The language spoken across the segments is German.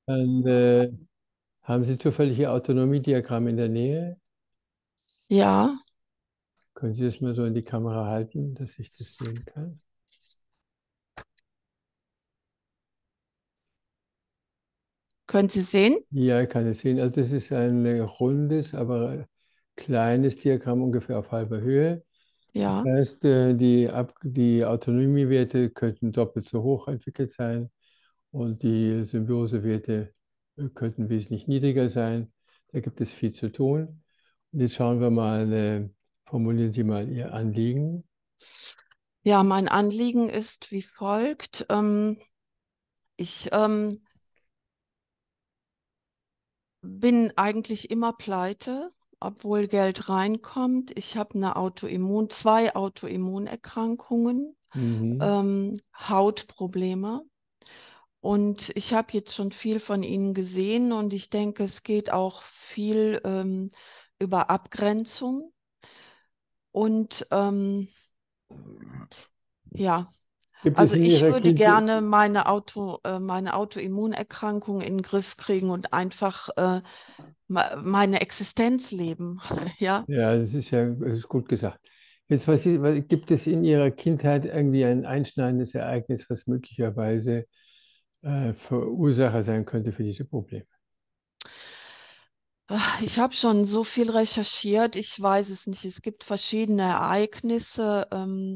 Dann, haben Sie zufällig Ihr Autonomiediagramm in der Nähe? Ja, Können Sie das mal so in die Kamera halten, dass ich das sehen kann? können Sie sehen? Ja, ich kann es sehen. Also das ist ein rundes, aber kleines Diagramm ungefähr auf halber Höhe. Das Ja, heißt, die Autonomiewerte könnten doppelt so hoch entwickelt sein und die Symbiosewerte könnten wesentlich niedriger sein. Da gibt es viel zu tun. Und jetzt schauen wir mal, formulieren Sie mal Ihr Anliegen. ja, mein Anliegen ist wie folgt. Ich bin eigentlich immer pleite, obwohl Geld reinkommt. Ich habe zwei Autoimmunerkrankungen, Mhm. Hautprobleme. Und ich habe jetzt schon viel von Ihnen gesehen und ich denke, es geht auch viel über Abgrenzung. Und ja, Gibt es also in ich Ihrer würde Kindheit, gerne meine Autoimmunerkrankung in den Griff kriegen und einfach meine Existenz leben. Ja. ja, das ist gut gesagt. Jetzt, gibt es in Ihrer Kindheit irgendwie ein einschneidendes Ereignis, was möglicherweise Verursacher sein könnte für diese Probleme? Ich habe schon so viel recherchiert, ich weiß es nicht. Es gibt verschiedene Ereignisse.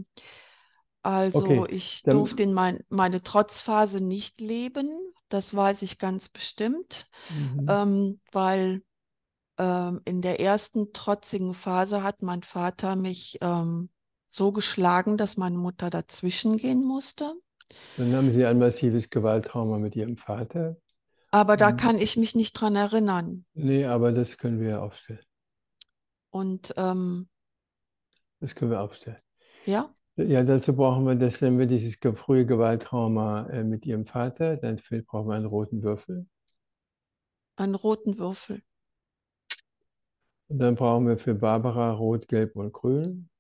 Also Okay, ich durfte dann, meine Trotzphase nicht leben, das weiß ich ganz bestimmt, mhm. weil in der ersten trotzigen Phase hat mein Vater mich so geschlagen, dass meine Mutter dazwischen gehen musste. Dann haben Sie ein massives Gewalttrauma mit Ihrem Vater. Aber da Mhm. kann ich mich nicht dran erinnern. Nee, aber das können wir aufstellen. Und Das können wir aufstellen. ja, Ja, dazu brauchen wir das, wenn wir dieses frühe Gewalttrauma mit Ihrem Vater, brauchen wir einen roten Würfel. einen roten Würfel. Und dann brauchen wir für Barbara Rot, Gelb und Grün.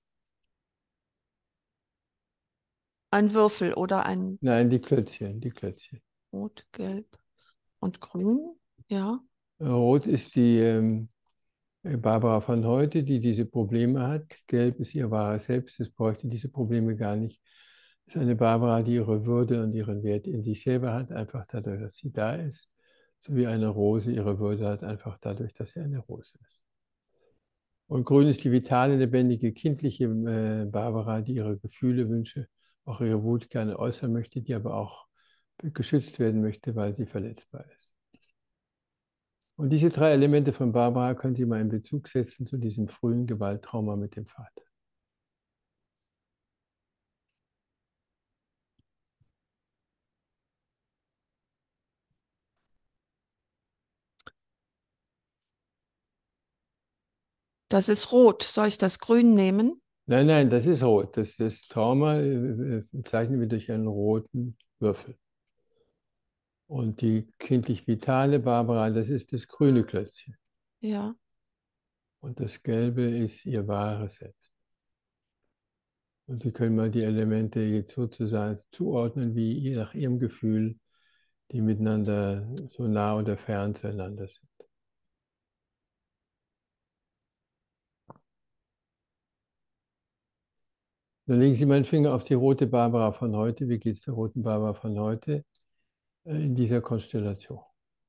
Ein Würfel oder ein Nein, die Klötzchen, die Klötzchen. Rot, Gelb und Grün. Ja, Rot ist die Barbara von heute, die diese Probleme hat. Gelb ist ihr wahres Selbst, das bräuchte diese Probleme gar nicht. Das ist eine Barbara, die ihre Würde und ihren Wert in sich selber hat, einfach dadurch, dass sie da ist. So wie eine Rose ihre Würde hat, einfach dadurch, dass sie eine Rose ist. Und Grün ist die vitale, lebendige, kindliche Barbara, die ihre Gefühle, Wünsche, auch ihre Wut gerne äußern möchte, die aber auch geschützt werden möchte, weil sie verletzbar ist. Und diese drei Elemente von Barbara können Sie mal in Bezug setzen zu diesem frühen Gewalttrauma mit dem Vater. das ist rot. Soll ich das Grün nehmen? Nein, nein, das ist rot. Das Trauma zeichnen wir durch einen roten Würfel. Und die kindlich vitale Barbara, das ist das grüne Klötzchen. Ja. Und das gelbe ist ihr wahres Selbst. Und Sie können mal die Elemente jetzt sozusagen zuordnen, wie je nach Ihrem Gefühl die miteinander so nah oder fern zueinander sind. Dann legen Sie meinen Finger auf die rote Barbara von heute. Wie geht es der roten Barbara von heute in dieser Konstellation?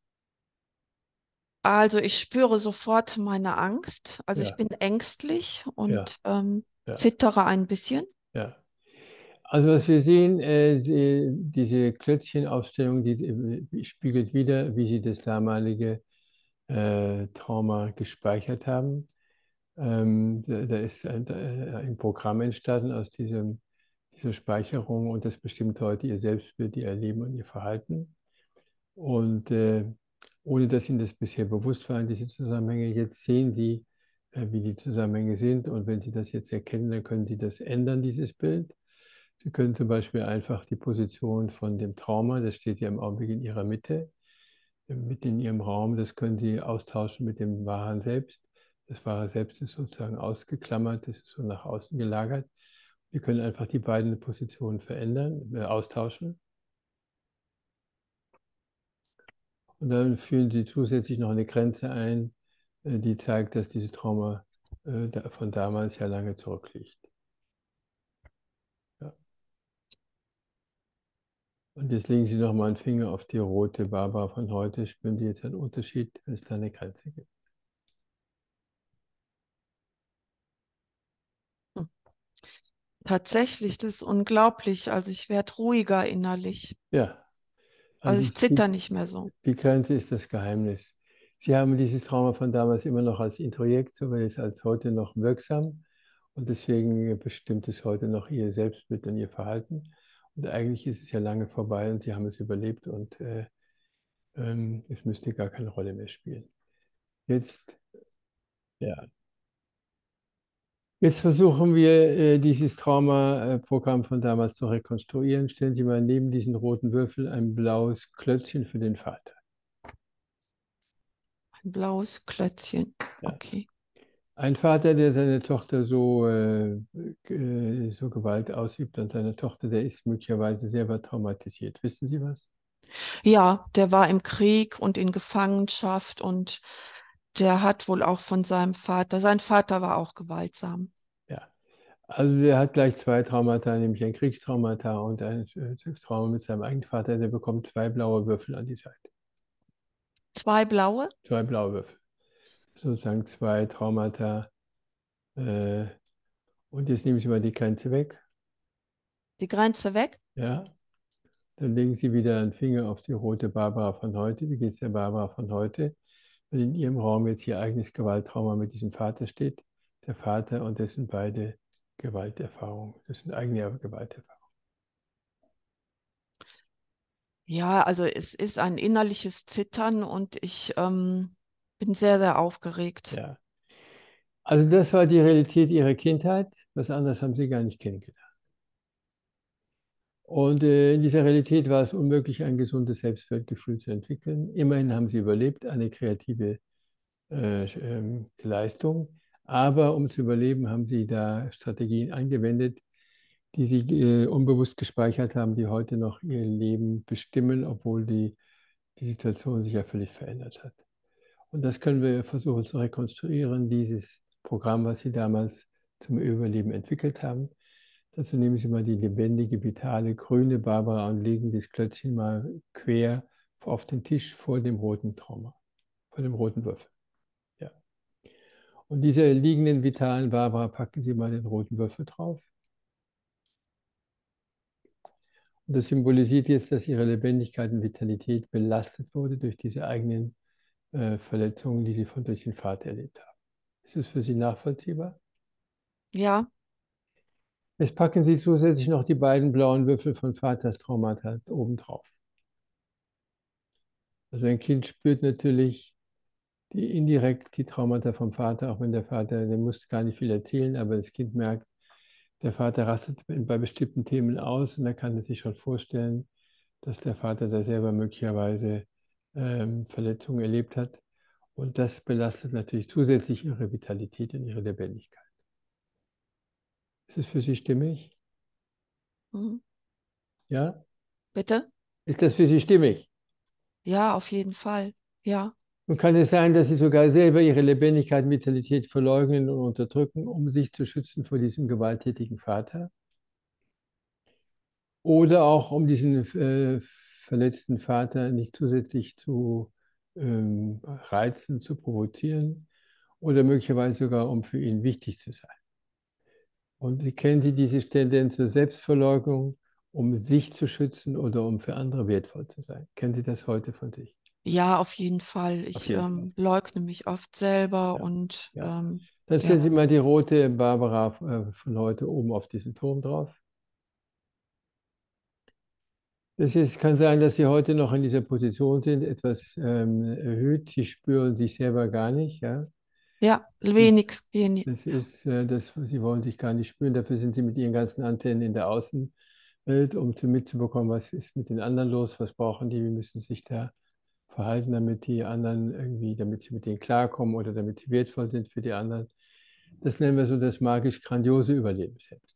Also ich spüre sofort meine Angst. Also ich Ja, bin ängstlich ja, und ja, zittere ein bisschen. ja. Also was wir sehen, diese Klötzchenaufstellung, die spiegelt wider, wie Sie das damalige Trauma gespeichert haben. Da ist ein Programm entstanden aus dieser Speicherung und das bestimmt heute Ihr Selbstbild, Ihr Erleben und Ihr Verhalten. Und ohne dass Ihnen das bisher bewusst waren, diese Zusammenhänge, jetzt sehen Sie, wie die Zusammenhänge sind. Und wenn Sie das jetzt erkennen, dann können Sie das ändern, dieses Bild. Sie können zum Beispiel einfach die Position von dem Trauma, das steht ja im Augenblick in Ihrer Mitte, mit in Ihrem Raum, das können Sie austauschen mit dem wahren Selbst. Das wahre Selbst ist sozusagen ausgeklammert, das ist so nach außen gelagert. Wir können einfach die beiden Positionen verändern, austauschen. Und dann führen Sie zusätzlich noch eine Grenze ein, die zeigt, dass dieses Trauma von damals ja lange zurückliegt. Ja. Und jetzt legen Sie noch mal einen Finger auf die rote Barbara von heute. Spüren Sie jetzt einen Unterschied, wenn es da eine Grenze gibt? Hm. Tatsächlich, das ist unglaublich. Also ich werde ruhiger innerlich. Ja, Also also ich zitter nicht mehr so. die Grenze ist das Geheimnis. Sie haben dieses Trauma von damals immer noch als Introjekt, so weil es als heute noch wirksam und deswegen bestimmt es heute noch Ihr Selbstbild und Ihr Verhalten. Und eigentlich ist es ja lange vorbei und Sie haben es überlebt und es müsste gar keine Rolle mehr spielen. Jetzt, ja, jetzt versuchen wir, dieses Traumaprogramm von damals zu rekonstruieren. Stellen Sie mal neben diesen roten Würfel ein blaues Klötzchen für den Vater. Ein blaues Klötzchen. Ja. Okay. Ein Vater, der seine Tochter so Gewalt ausübt an seiner Tochter, der ist möglicherweise selber traumatisiert. Wissen Sie was? Ja, der war im Krieg und in Gefangenschaft und der hat wohl auch von sein Vater war auch gewaltsam. Ja. Also der hat gleich zwei Traumata, nämlich ein Kriegstraumata und ein Trauma mit seinem eigenen Vater. Der bekommt zwei blaue Würfel an die Seite. Zwei blaue, Zwei blaue Würfel. Sozusagen zwei Traumata. Äh, und jetzt nehmen Sie mal die Grenze weg. die Grenze weg. Ja. Dann legen Sie wieder einen Finger auf die rote Barbara von heute. Wie geht es der Barbara von heute? Wenn in Ihrem Raum jetzt Ihr eigenes Gewalttrauma mit diesem Vater steht, der Vater und dessen beide Gewalterfahrungen, das sind eigene Gewalterfahrungen. Ja, also es ist ein innerliches Zittern und ich bin sehr, sehr aufgeregt. Ja. Also das war die Realität Ihrer Kindheit. Was anderes haben Sie gar nicht kennengelernt. Und in dieser Realität war es unmöglich, ein gesundes Selbstwertgefühl zu entwickeln. Immerhin haben Sie überlebt, eine kreative Leistung. Aber um zu überleben, haben Sie da Strategien angewendet, die Sie unbewusst gespeichert haben, die heute noch Ihr Leben bestimmen, obwohl die Situation sich ja völlig verändert hat. Und das können wir versuchen zu rekonstruieren, dieses Programm, was Sie damals zum Überleben entwickelt haben. Dazu nehmen Sie mal die lebendige, vitale, grüne Barbara und legen das Klötzchen mal quer auf den Tisch vor dem roten Trauma, vor dem roten Würfel. Ja. Und dieser liegenden, vitalen Barbara packen Sie mal den roten Würfel drauf. Und das symbolisiert jetzt, dass Ihre Lebendigkeit und Vitalität belastet wurde durch diese eigenen Verletzungen, die Sie durch den Vater erlebt haben. Ist das für Sie nachvollziehbar? Ja, Jetzt packen Sie zusätzlich noch die beiden blauen Würfel von Vaters Traumata obendrauf. Also ein Kind spürt natürlich indirekt die Traumata vom Vater, auch wenn der Vater, der muss gar nicht viel erzählen, aber das Kind merkt, der Vater rastet bei bestimmten Themen aus und er kann es sich schon vorstellen, dass der Vater da selber möglicherweise Verletzungen erlebt hat. Und das belastet natürlich zusätzlich ihre Vitalität und ihre Lebendigkeit. Ist es für Sie stimmig? mhm. Ja? Bitte? Ist das für Sie stimmig? Ja, auf jeden Fall. Ja. Und kann es sein, dass Sie sogar selber Ihre Lebendigkeit und Vitalität verleugnen und unterdrücken, um sich zu schützen vor diesem gewalttätigen Vater? Oder auch um diesen verletzten Vater nicht zusätzlich zu reizen, zu provozieren oder möglicherweise sogar, um für ihn wichtig zu sein. Und kennen Sie diese Tendenz zur Selbstverleugnung, um sich zu schützen oder um für andere wertvoll zu sein? Kennen Sie das heute von sich? Ja, auf jeden Fall. Auf Ich jeden Fall. leugne mich oft selber Ja, und ja. Dann stellen ja. Sie mal die rote Barbara von heute oben auf diesen Turm drauf. Kann sein, dass Sie heute noch in dieser Position sind, etwas erhöht. Sie spüren sich selber gar nicht. Ja? Ja, Das ist, wenig, wenig. Sie wollen sich gar nicht spüren. Dafür sind Sie mit Ihren ganzen Antennen in der Außenwelt, um mitzubekommen, was ist mit den anderen los, was brauchen die, wie müssen sie sich da verhalten, damit die anderen irgendwie, damit sie mit denen klarkommen oder damit sie wertvoll sind für die anderen. Das nennen wir so das magisch-grandiose Überleben selbst.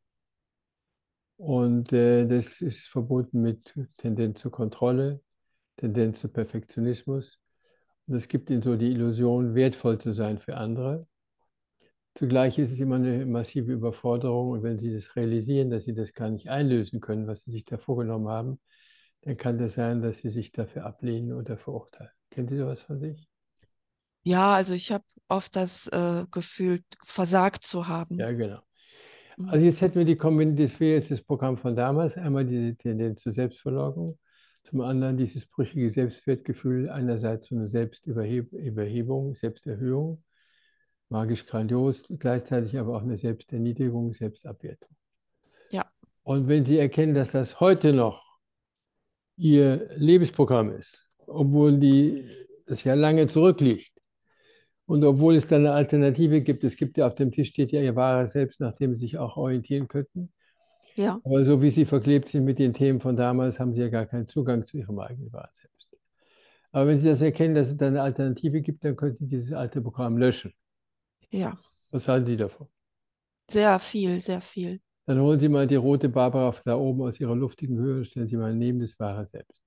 Und das ist verbunden mit Tendenz zur Kontrolle, Tendenz zu Perfektionismus. Und es gibt ihnen so die Illusion, wertvoll zu sein für andere. Zugleich ist es immer eine massive Überforderung. Und wenn sie das realisieren, dass sie das gar nicht einlösen können, was sie sich da vorgenommen haben, dann kann das sein, dass sie sich dafür ablehnen oder verurteilen. Kennen Sie sowas von sich? Ja, also ich habe oft das Gefühl, versagt zu haben. Ja, genau. Mhm. Also jetzt hätten wir das wäre jetzt das Programm von damals. Einmal die Tendenz zur Selbstverleugnung, zum anderen dieses brüchige Selbstwertgefühl, einerseits so eine Selbstüberhebung, Selbsterhöhung, magisch grandios, gleichzeitig aber auch eine Selbsterniedrigung, Selbstabwertung. Ja, Und wenn Sie erkennen, dass das heute noch Ihr Lebensprogramm ist, obwohl das ja lange zurückliegt und obwohl es dann eine Alternative gibt, es gibt ja auf dem Tisch steht ja Ihr wahres Selbst, nach dem Sie sich auch orientieren könnten. ja, Aber so wie Sie verklebt sind mit den Themen von damals, haben Sie ja gar keinen Zugang zu Ihrem eigenen wahren Selbst. Aber wenn Sie das erkennen, dass es da eine Alternative gibt, dann können Sie dieses alte Programm löschen. ja. Was halten Sie davon? Sehr viel, sehr viel. Dann holen Sie mal die rote Barbara da oben aus ihrer luftigen Höhe und stellen Sie mal neben das wahre Selbst.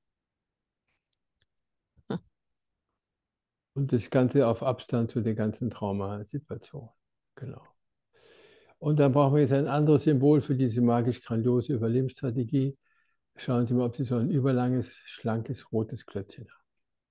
Und das Ganze auf Abstand zu der ganzen Traumasituation. Genau. Und dann brauchen wir jetzt ein anderes Symbol für diese magisch-grandiose Überlebensstrategie. Schauen Sie mal, ob Sie so ein überlanges, schlankes, rotes Klötzchen haben.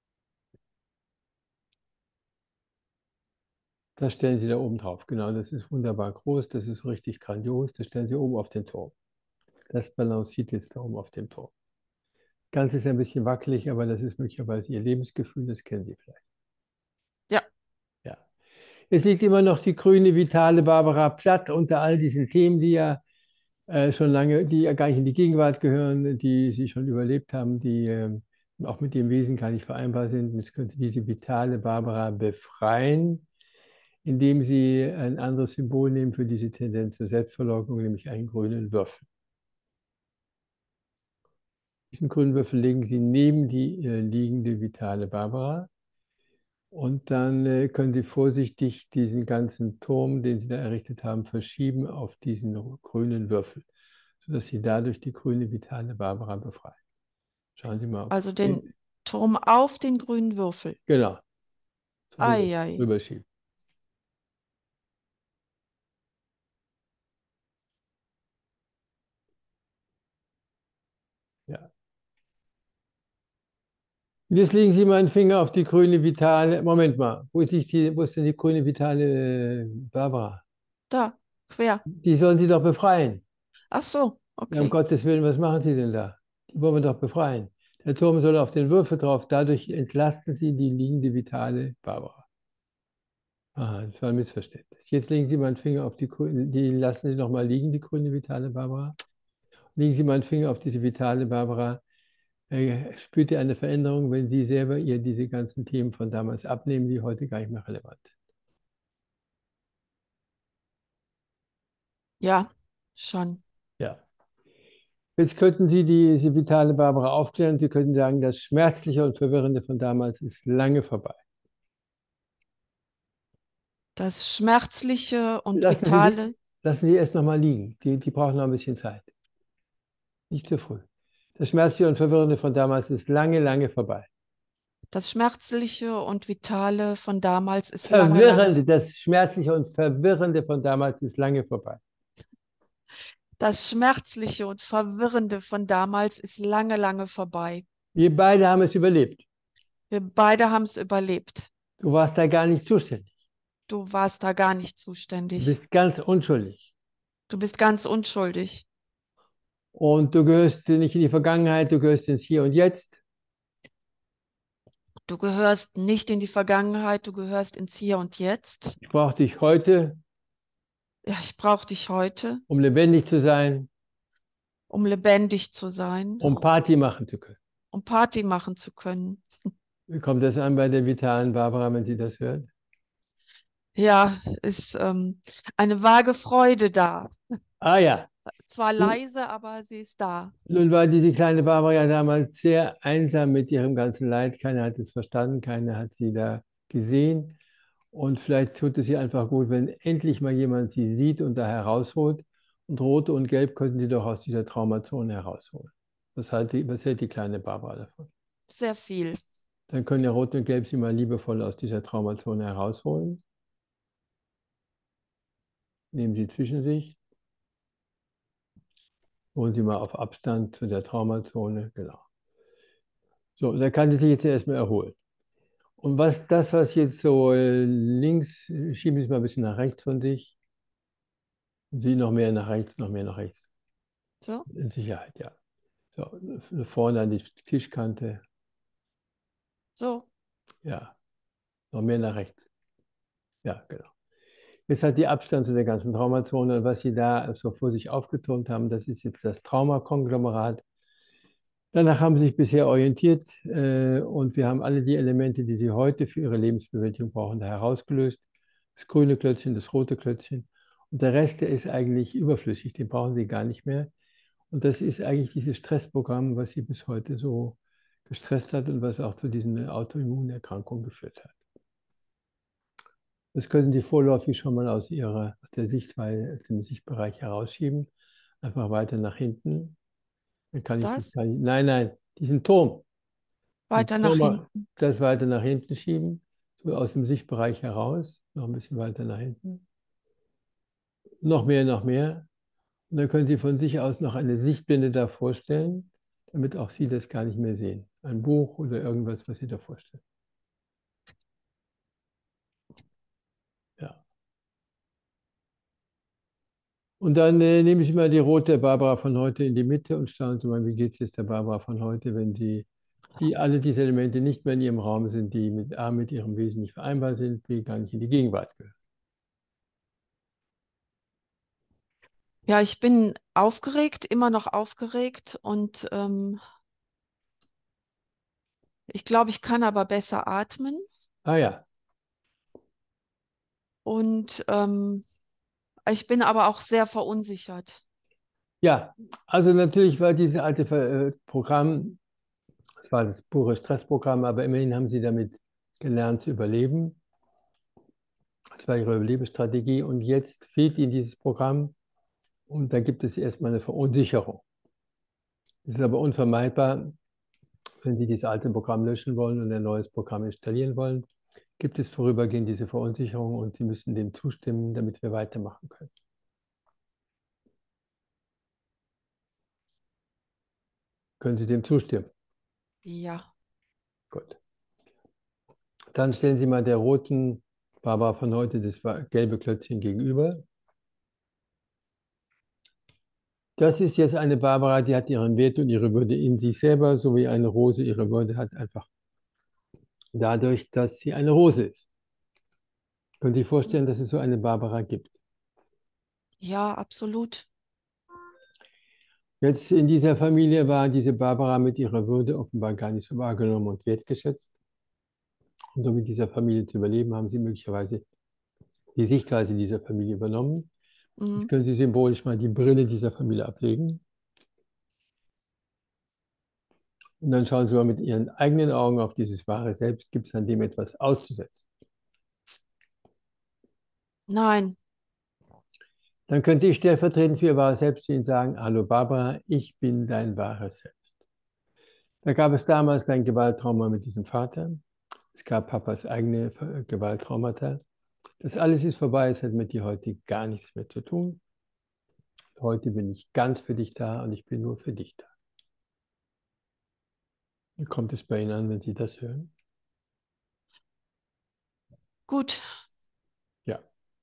Das stellen Sie da oben drauf. Genau, das ist wunderbar groß, das ist richtig grandios. Das stellen Sie oben auf den Turm. Das balanciert jetzt da oben auf dem Turm. Ganz ist ein bisschen wackelig, aber das ist möglicherweise Ihr Lebensgefühl, das kennen Sie vielleicht. Ja, Ja. Es liegt immer noch die grüne, vitale Barbara Platt unter all diesen Themen, die ja schon lange, die ja gar nicht in die Gegenwart gehören, die Sie schon überlebt haben, die auch mit dem Wesen gar nicht vereinbar sind. Jetzt könnte diese vitale Barbara befreien, indem Sie ein anderes Symbol nehmen für diese Tendenz zur Selbstverleugnung, nämlich einen grünen Würfel. Diesen grünen Würfel legen Sie neben die liegende vitale Barbara. Und dann können Sie vorsichtig diesen ganzen Turm, den Sie da errichtet haben, verschieben auf diesen grünen Würfel, sodass Sie dadurch die grüne vitale Barbara befreien. Schauen Sie mal, ob also Sie den Turm auf den grünen Würfel. genau, so Ei, ei. rüberschieben. Ja. Jetzt legen Sie mal einen Finger auf die grüne vitale. Moment mal, wo ist denn die grüne vitale Barbara? Da, quer. Die sollen Sie doch befreien. Ach so, Ja, um okay. Gottes Willen, was machen Sie denn da? Die wollen wir doch befreien. Der Turm soll auf den Würfel drauf, dadurch entlasten Sie die liegende vitale Barbara. Aha, das war ein Missverständnis. Jetzt legen Sie mal einen Finger auf die grüne, die lassen Sie noch mal liegen, die grüne vitale Barbara. Legen Sie mal einen Finger auf diese vitale Barbara. Spürt ihr eine Veränderung, wenn Sie selber ihr diese ganzen Themen von damals abnehmen, die heute gar nicht mehr relevant sind? Ja, schon. Ja. Jetzt könnten Sie diese vitale Barbara aufklären. Sie könnten sagen, das Schmerzliche und Verwirrende von damals ist lange vorbei. Das Schmerzliche und Lassen Sie die, Vitale, lassen Sie erst noch mal liegen. Die brauchen noch ein bisschen Zeit. Nicht zu früh. Das Schmerzliche und Verwirrende von damals ist lange, lange vorbei. das Schmerzliche und Vitale von damals ist lange, lange. Verwirrende, das Schmerzliche und Verwirrende von damals ist lange vorbei. Das Schmerzliche und Verwirrende von damals ist lange, lange vorbei. Wir beide haben es überlebt. Wir beide haben es überlebt. Du warst da gar nicht zuständig. Du warst da gar nicht Du zuständig. bist ganz unschuldig. Du bist ganz unschuldig. Und du gehörst nicht in die Vergangenheit, du gehörst ins Hier und Jetzt. Du gehörst nicht in die Vergangenheit, du gehörst ins Hier und Jetzt. Ich brauche dich heute, Ja, ich brauche dich heute, um lebendig zu sein, um lebendig zu sein, um Party machen zu können. um Party machen zu können. Wie kommt das an bei der vitalen Barbara, wenn sie das hört? Ja, ist eine vage Freude da. Ah ja, Zwar nun, leise, aber sie ist da. nun war diese kleine Barbara ja damals sehr einsam mit ihrem ganzen Leid. Keiner hat es verstanden, keiner hat sie da gesehen. Und vielleicht tut es ihr einfach gut, wenn endlich mal jemand sie sieht und da herausholt. Und Rot und Gelb könnten sie doch aus dieser Traumazone herausholen. Was hält die kleine Barbara davon? sehr viel. Dann können ja Rot und Gelb Sie mal liebevoll aus dieser Traumazone herausholen. Nehmen Sie zwischen sich. Holen Sie mal auf Abstand zu der Traumazone. Genau. So, da kann sie sich jetzt erstmal erholen. Und was jetzt so links, schieben Sie es mal ein bisschen nach rechts von sich. Sie noch mehr nach rechts, noch mehr nach rechts. So, In Sicherheit, ja. So, vorne an die Tischkante. so. Ja, noch mehr nach rechts. Ja, genau. Jetzt hat die Abstand zu der ganzen Traumazone und was Sie da so vor sich aufgetürmt haben, das ist jetzt das Traumakonglomerat. Danach haben Sie sich bisher orientiert und wir haben alle die Elemente, die Sie heute für Ihre Lebensbewältigung brauchen, da herausgelöst. Das grüne Klötzchen, das rote Klötzchen. Und der Rest, der ist eigentlich überflüssig, den brauchen Sie gar nicht mehr. Und das ist eigentlich dieses Stressprogramm, was Sie bis heute so gestresst hat und was auch zu diesen Autoimmunerkrankungen geführt hat. Das können Sie vorläufig schon mal aus der Sichtweise, aus dem Sichtbereich herausschieben. Einfach weiter nach hinten. Dann kann ich Das nein, nein, diesen Turm. Diesen weiter nach Turm, hinten. das weiter nach hinten schieben. So aus dem Sichtbereich heraus. Noch ein bisschen weiter nach hinten. Noch mehr, noch mehr. Und dann können Sie von sich aus noch eine Sichtblende da vorstellen, damit auch Sie das gar nicht mehr sehen. Ein Buch oder irgendwas, was Sie da vorstellen. Ja. Und dann nehmen Sie mal die rote Barbara von heute in die Mitte und schauen Sie mal, wie geht es jetzt der Barbara von heute, wenn Sie alle diese Elemente nicht mehr in Ihrem Raum sind, die mit Ihrem Wesen nicht vereinbar sind, die gar nicht in die Gegenwart gehören. Ja, ich bin aufgeregt, immer noch aufgeregt und ich glaube, ich kann aber besser atmen Ah ja, und ich bin aber auch sehr verunsichert. ja. Also natürlich war dieses alte Programm, es war das pure Stressprogramm, aber immerhin haben Sie damit gelernt zu überleben. Das war Ihre Überlebensstrategie und jetzt fehlt Ihnen dieses Programm und da gibt es erstmal eine Verunsicherung. Es ist aber unvermeidbar, wenn Sie dieses alte Programm löschen wollen und ein neues Programm installieren wollen, gibt es vorübergehend diese Verunsicherung und Sie müssen dem zustimmen, damit wir weitermachen können. Können Sie dem zustimmen? Ja, Gut. Dann stellen Sie mal der roten Barbara von heute das gelbe Klötzchen gegenüber. Das ist jetzt eine Barbara, die hat ihren Wert und ihre Würde in sich selber, so wie eine Rose ihre Würde hat, einfach dadurch, dass sie eine Rose ist. Können Sie sich vorstellen, dass es so eine Barbara gibt? ja, absolut. Jetzt in dieser Familie war diese Barbara mit ihrer Würde offenbar gar nicht so wahrgenommen und wertgeschätzt. Und um in dieser Familie zu überleben, haben sie möglicherweise die Sichtweise dieser Familie übernommen. Jetzt Mhm. können Sie symbolisch mal die Brille dieser Familie ablegen. Und dann schauen Sie mal mit Ihren eigenen Augen auf dieses wahre Selbst. Gibt es an dem etwas auszusetzen? Nein, Dann könnte ich stellvertretend für Ihr wahres Selbst zu Ihnen sagen, hallo Barbara, ich bin dein wahres Selbst. Da gab es damals ein Gewalttrauma mit diesem Vater. Es gab Papas eigene Gewalttraumata. Das alles ist vorbei, es hat mit dir heute gar nichts mehr zu tun. Heute bin ich ganz für dich da und ich bin nur für dich da. Wie kommt es bei Ihnen an, wenn Sie das hören? gut. Ja.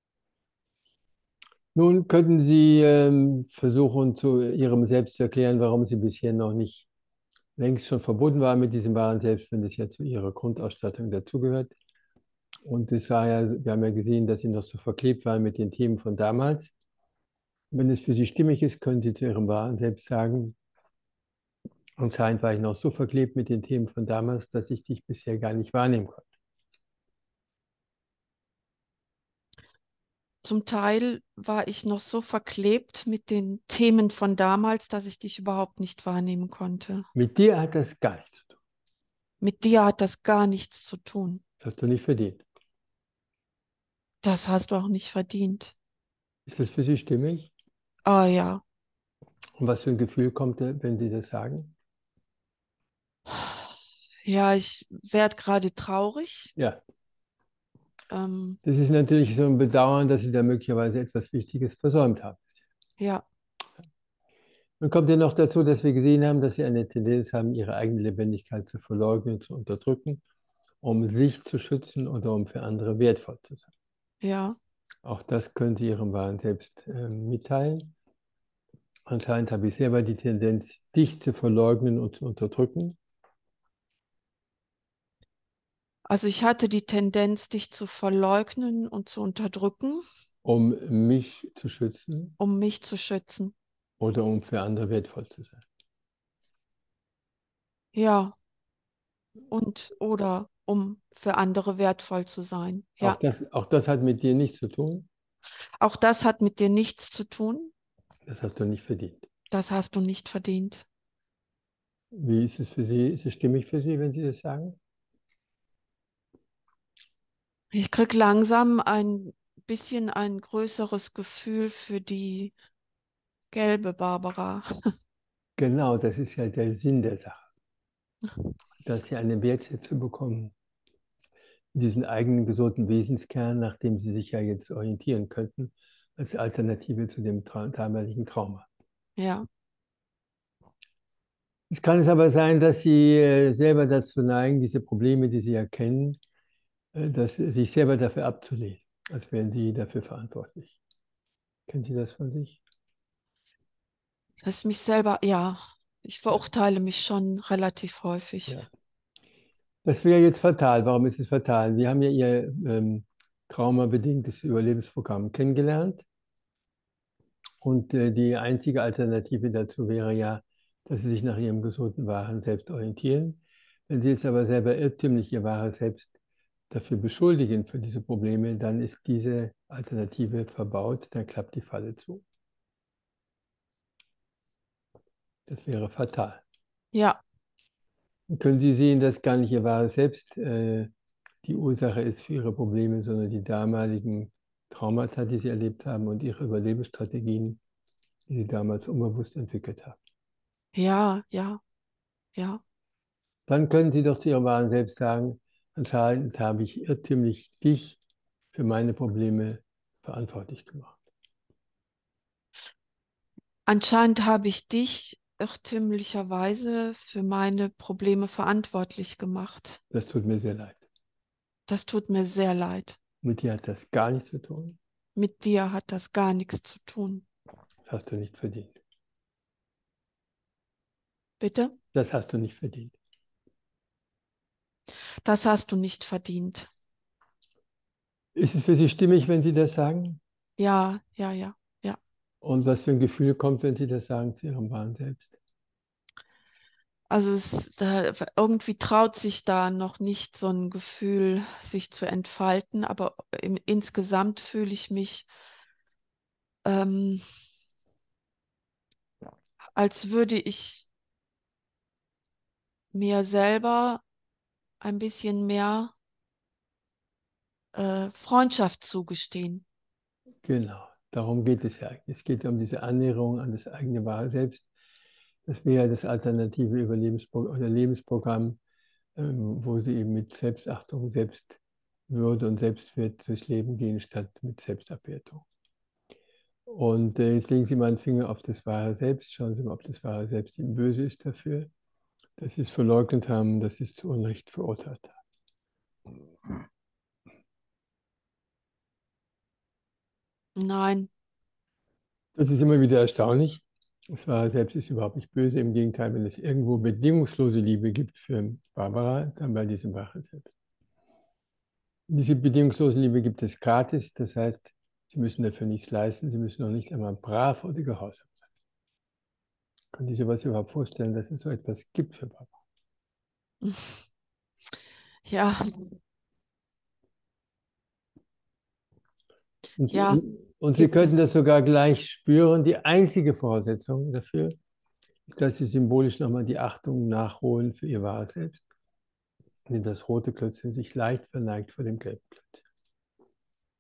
Nun könnten Sie versuchen, zu Ihrem Selbst zu erklären, warum Sie bisher noch nicht längst schon verbunden waren mit diesem wahren Selbst, wenn das ja zu Ihrer Grundausstattung dazugehört. Und das war ja, wir haben ja gesehen, dass Sie noch so verklebt waren mit den Themen von damals. Wenn es für Sie stimmig ist, können Sie zu Ihrem wahren Selbst sagen, anscheinend war ich noch so verklebt mit den Themen von damals, dass ich dich bisher gar nicht wahrnehmen konnte. Zum Teil war ich noch so verklebt mit den Themen von damals, dass ich dich überhaupt nicht wahrnehmen konnte. Mit dir hat das gar nichts zu tun. Mit dir hat das gar nichts zu tun. Das hast du nicht verdient. Das hast du auch nicht verdient. Ist das für Sie stimmig? Ah ja. Und was für ein Gefühl kommt, wenn Sie das sagen? Ja, ich werde gerade traurig. Ja, Ähm, das ist natürlich so ein Bedauern, dass Sie da möglicherweise etwas Wichtiges versäumt haben. ja, Dann kommt ja noch dazu, dass wir gesehen haben, dass Sie eine Tendenz haben, Ihre eigene Lebendigkeit zu verleugnen, zu unterdrücken, um sich zu schützen oder um für andere wertvoll zu sein. ja. Auch das können Sie Ihrem wahren Selbst mitteilen. Anscheinend habe ich selber die Tendenz, dich zu verleugnen und zu unterdrücken, Also ich hatte die Tendenz, dich zu verleugnen und zu unterdrücken, um mich zu schützen um mich zu schützen. oder um für andere wertvoll zu sein. Ja, und oder um für andere wertvoll zu sein. Ja, Auch das hat mit dir nichts zu tun. auch das hat mit dir nichts zu tun. Das hast du nicht verdient. Das hast du nicht verdient. Wie ist es für Sie? Ist es stimmig für Sie, wenn Sie das sagen? Ich krieg langsam ein bisschen ein größeres Gefühl für die gelbe Barbara. Genau, das ist ja der Sinn der Sache, dass Sie eine Wertschätzung bekommen, diesen eigenen gesunden Wesenskern, nach dem Sie sich ja jetzt orientieren könnten, als Alternative zu dem damaligen Trauma. Ja, Es kann es aber sein, dass Sie selber dazu neigen, diese Probleme, die Sie erkennen, sich selber dafür abzulehnen, als wären Sie dafür verantwortlich. Kennen Sie das von sich? das ist mich selber, ja, ich Ja. verurteile mich schon relativ häufig. Ja. Das wäre jetzt fatal. Warum ist es fatal? Wir haben ja Ihr traumabedingtes Überlebensprogramm kennengelernt und die einzige Alternative dazu wäre ja, dass Sie sich nach Ihrem gesunden wahren Selbst orientieren. Wenn Sie jetzt aber selber irrtümlich Ihr wahres Selbst dafür beschuldigen für diese Probleme, dann ist diese Alternative verbaut, dann klappt die Falle zu. Das wäre fatal. Ja, Können Sie sehen, dass gar nicht Ihr wahres Selbst die Ursache ist für Ihre Probleme, sondern die damaligen Traumata, die Sie erlebt haben und Ihre Überlebensstrategien, die Sie damals unbewusst entwickelt haben? ja, ja, ja. Dann können Sie doch zu Ihrem wahren Selbst sagen, anscheinend habe ich irrtümlich dich für meine Probleme verantwortlich gemacht. Anscheinend habe ich dich irrtümlicherweise für meine Probleme verantwortlich gemacht. Das tut mir sehr leid. Das tut mir sehr leid. Mit dir hat das gar nichts zu tun. Mit dir hat das gar nichts zu tun. Das hast du nicht verdient. Bitte? Das hast du nicht verdient. Das hast du nicht verdient. Ist es für Sie stimmig, wenn Sie das sagen? Ja, ja, ja, ja. Und was für ein Gefühl kommt, wenn Sie das sagen zu Ihrem wahren Selbst? Also irgendwie traut sich da noch nicht so ein Gefühl, sich zu entfalten, aber insgesamt fühle ich mich, ähm, als würde ich mir selber ein bisschen mehr Freundschaft zugestehen. Genau, darum geht es ja eigentlich. Es geht um diese Annäherung an das eigene wahre Selbst. Das wäre ja das alternative oder Lebensprogramm, wo Sie eben mit Selbstachtung, Selbstwürde und Selbstwert durchs Leben gehen, statt mit Selbstabwertung. Und jetzt legen Sie mal einen Finger auf das wahre Selbst. Schauen Sie mal, ob das wahre Selbst Ihnen böse ist dafür, dass Sie es verleugnet haben, dass Sie es zu Unrecht verurteilt haben. Nein, Das ist immer wieder erstaunlich. Das wahre Selbst ist überhaupt nicht böse. Im Gegenteil, wenn es irgendwo bedingungslose Liebe gibt für Barbara, dann bei diesem wahren Selbst. Diese bedingungslose Liebe gibt es gratis. Das heißt, Sie müssen dafür nichts leisten. Sie müssen auch nicht einmal brav oder gehorsam sein. Können Sie sich sowas überhaupt vorstellen, dass es so etwas gibt für Barbara? ja, Und, ja, und Sie gibt könnten es. das sogar gleich spüren. Die einzige Voraussetzung dafür ist, dass Sie symbolisch nochmal die Achtung nachholen für Ihr wahres Selbst, indem das rote Klötzchen sich leicht verneigt vor dem gelben Klötzchen.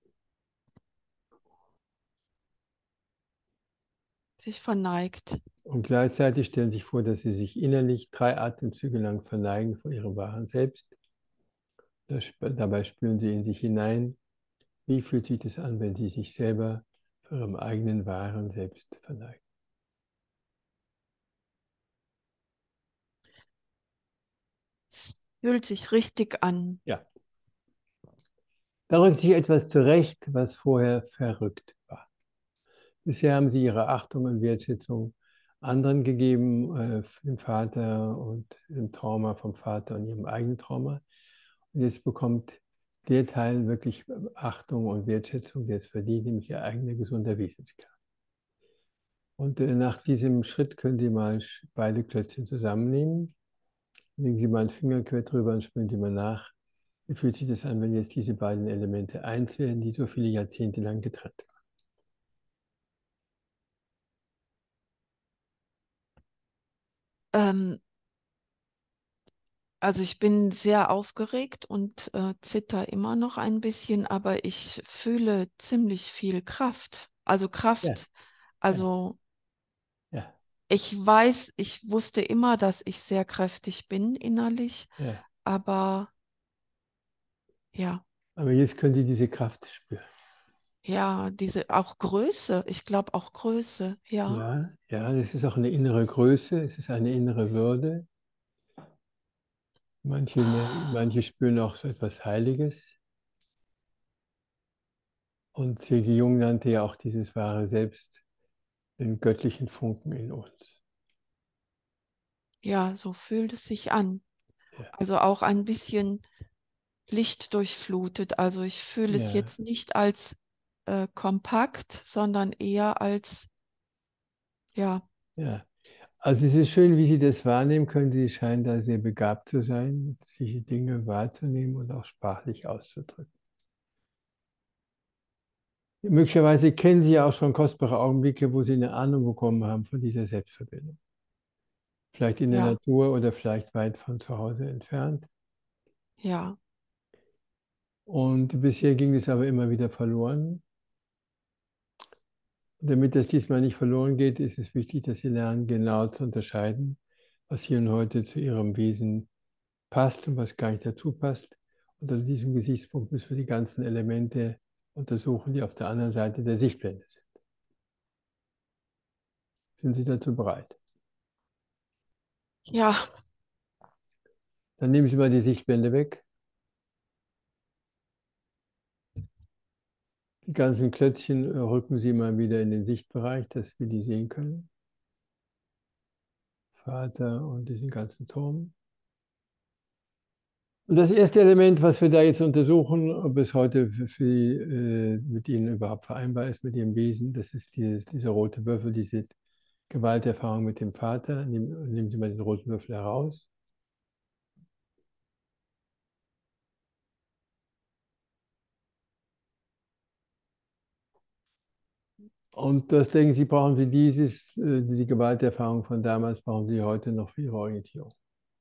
Sich verneigt. Und gleichzeitig stellen Sie sich vor, dass Sie sich innerlich 3 Atemzüge lang verneigen vor Ihrem wahren Selbst. Dabei spüren Sie in sich hinein, wie fühlt sich das an, wenn Sie sich selber vor Ihrem eigenen wahren Selbst verneigen. Es fühlt sich richtig an. Ja, da rückt sich etwas zurecht, was vorher verrückt war. Bisher haben Sie Ihre Achtung und Wertschätzung anderen gegeben, dem Vater und dem Trauma vom Vater und Ihrem eigenen Trauma. Und jetzt bekommt der Teil wirklich Achtung und Wertschätzung, der es verdient, nämlich Ihr eigener gesunder Wesenskern. Und nach diesem Schritt können Sie mal beide Klötzchen zusammennehmen. Legen Sie mal einen Finger quer drüber und spüren Sie mal nach. Wie fühlt sich das an, wenn jetzt diese beiden Elemente eins werden, die so viele Jahrzehnte lang getrennt waren? Ähm, also ich bin sehr aufgeregt und zitter immer noch ein bisschen, aber ich fühle ziemlich viel Kraft. Also Ja, Kraft, ja, also ja, ich weiß, ich wusste immer, dass ich sehr kräftig bin innerlich, ja. aber ja, Aber jetzt können Sie diese Kraft spüren. ja, diese auch Größe, ich glaube auch Größe, ja. Ja, ja, das ist auch eine innere Größe, es ist eine innere Würde. Manche spüren auch so etwas Heiliges. Und C.G. Jung nannte ja auch dieses wahre Selbst den göttlichen Funken in uns. Ja, so fühlt es sich an. Ja, Also auch ein bisschen Licht durchflutet. Also ich fühle es ja, jetzt nicht als kompakt, sondern eher als, ja, ja. Also es ist schön, wie Sie das wahrnehmen können. Sie scheinen da sehr begabt zu sein, sich Dinge wahrzunehmen und auch sprachlich auszudrücken. Möglicherweise kennen Sie ja auch schon kostbare Augenblicke, wo Sie eine Ahnung bekommen haben von dieser Selbstverbindung. Vielleicht in der ja, Natur oder vielleicht weit von zu Hause entfernt. ja, Und bisher ging es aber immer wieder verloren. Und damit das diesmal nicht verloren geht, ist es wichtig, dass Sie lernen, genau zu unterscheiden, was hier und heute zu Ihrem Wesen passt und was gar nicht dazu passt. Unter diesem Gesichtspunkt müssen wir die ganzen Elemente untersuchen, die auf der anderen Seite der Sichtblende sind. Sind Sie dazu bereit? ja, Dann nehmen Sie mal die Sichtblende weg. Die ganzen Klötzchen rücken Sie mal wieder in den Sichtbereich, dass wir die sehen können. Vater und diesen ganzen Turm. Und das erste Element, was wir da jetzt untersuchen, ob es heute mit Ihnen überhaupt vereinbar ist, mit Ihrem Wesen, das ist dieser rote Würfel, diese Gewalterfahrung mit dem Vater. Nehmen Sie mal den roten Würfel heraus. Und das denken Sie, brauchen Sie diese Gewalterfahrung von damals, brauchen Sie heute noch für Ihre Orientierung.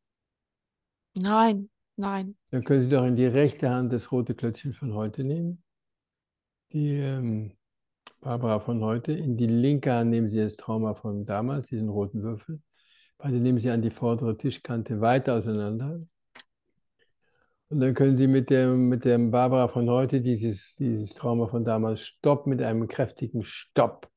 nein, nein, Dann können Sie doch in die rechte Hand das rote Klötzchen von heute nehmen, die Barbara von heute. In die linke Hand nehmen Sie das Trauma von damals, diesen roten Würfel. Beide nehmen Sie an die vordere Tischkante weiter auseinander. Und dann können Sie mit der Barbara von heute dieses Trauma von damals stoppen mit einem kräftigen Stopp.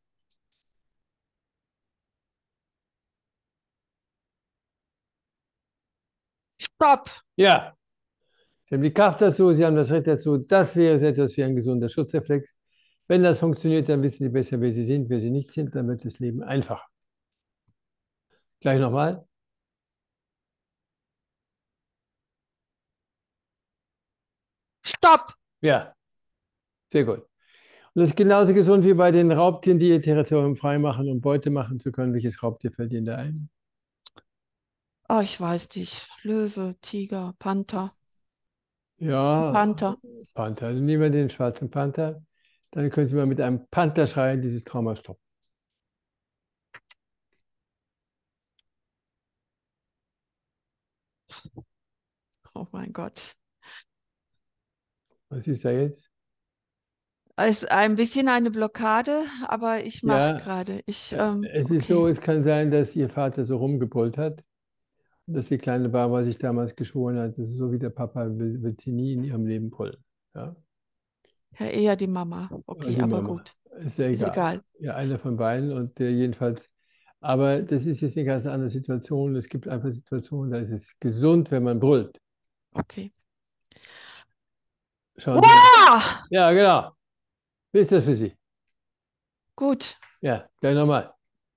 stopp. Ja, Sie haben die Kraft dazu, Sie haben das Recht dazu. Das wäre so etwas wie ein gesunder Schutzreflex. Wenn das funktioniert, dann wissen Sie besser, wer Sie sind, wer Sie nicht sind. Dann wird das Leben einfacher. Gleich nochmal. Stopp. Ja, sehr gut. Und das ist genauso gesund wie bei den Raubtieren, die ihr Territorium freimachen, um Beute machen zu können. Welches Raubtier fällt Ihnen da ein? Oh, ich weiß nicht. Löwe, Tiger, Panther. Ja, Panther. Panther. Dann nehmen wir den schwarzen Panther. Dann können Sie mal mit einem Pantherschrei dieses Trauma stoppen. Oh mein Gott. Was ist da jetzt? Es ist ein bisschen eine Blockade, aber ich mache Ja, gerade. es ist Okay. so, es kann sein, dass Ihr Vater so rumgebrüllt hat, dass die kleine Barbara sich damals geschworen hat, das ist so wie der Papa wird sie nie in ihrem Leben brüllen. Ja? Ja, eher die Mama. Oder Okay, die aber Mama. gut. Ist ja Ist egal. egal. Ja, einer von beiden und der jedenfalls. Aber das ist jetzt eine ganz andere Situation. Es gibt einfach Situationen, da ist es gesund, wenn man brüllt. Okay. Schauen Sie mal. Wow! Ja, genau. Wie ist das für Sie? Gut. Ja, gleich nochmal.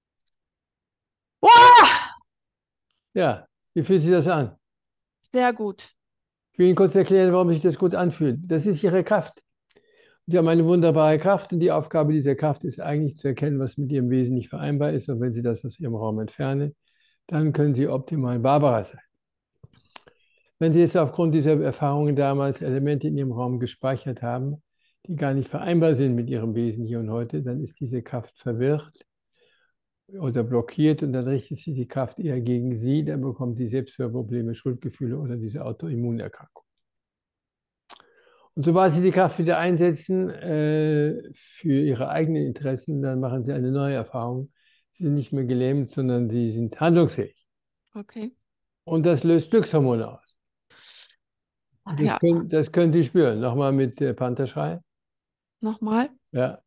Wow! Ja, wie fühlt sich das an? Sehr gut. Ich will Ihnen kurz erklären, warum sich das gut anfühlt. Das ist Ihre Kraft. Sie haben eine wunderbare Kraft und die Aufgabe dieser Kraft ist eigentlich zu erkennen, was mit Ihrem Wesen nicht vereinbar ist. Und wenn Sie das aus Ihrem Raum entfernen, dann können Sie optimal Barbara sein. Wenn Sie jetzt aufgrund dieser Erfahrungen damals Elemente in Ihrem Raum gespeichert haben, die gar nicht vereinbar sind mit Ihrem Wesen hier und heute, dann ist diese Kraft verwirrt oder blockiert und dann richtet sich die Kraft eher gegen Sie, dann bekommt sie Selbstwertprobleme, Schuldgefühle oder diese Autoimmunerkrankung. Und sobald Sie die Kraft wieder einsetzen für Ihre eigenen Interessen, dann machen Sie eine neue Erfahrung. Sie sind nicht mehr gelähmt, sondern Sie sind handlungsfähig. Okay. Und das löst Glückshormone aus. Und Ja, das können Sie spüren. Nochmal mit Pantherschrei. nochmal. Ja,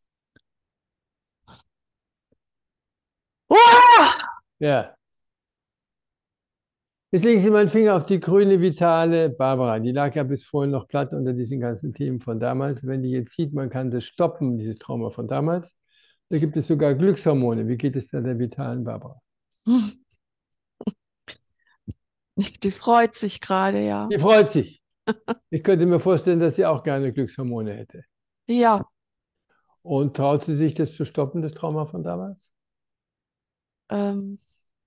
Wow! ja. Jetzt legen Sie mal den Finger auf die grüne, vitale Barbara. Die lag ja bis vorhin noch platt unter diesen ganzen Themen von damals. Wenn die jetzt sieht, man kann das stoppen, dieses Trauma von damals, da gibt es sogar Glückshormone. Wie geht es da der vitalen Barbara? Die freut sich gerade, ja. Die freut sich. Ich könnte mir vorstellen, dass sie auch gerne Glückshormone hätte. Ja, Und traut sie sich, das zu stoppen, das Trauma von damals? ähm,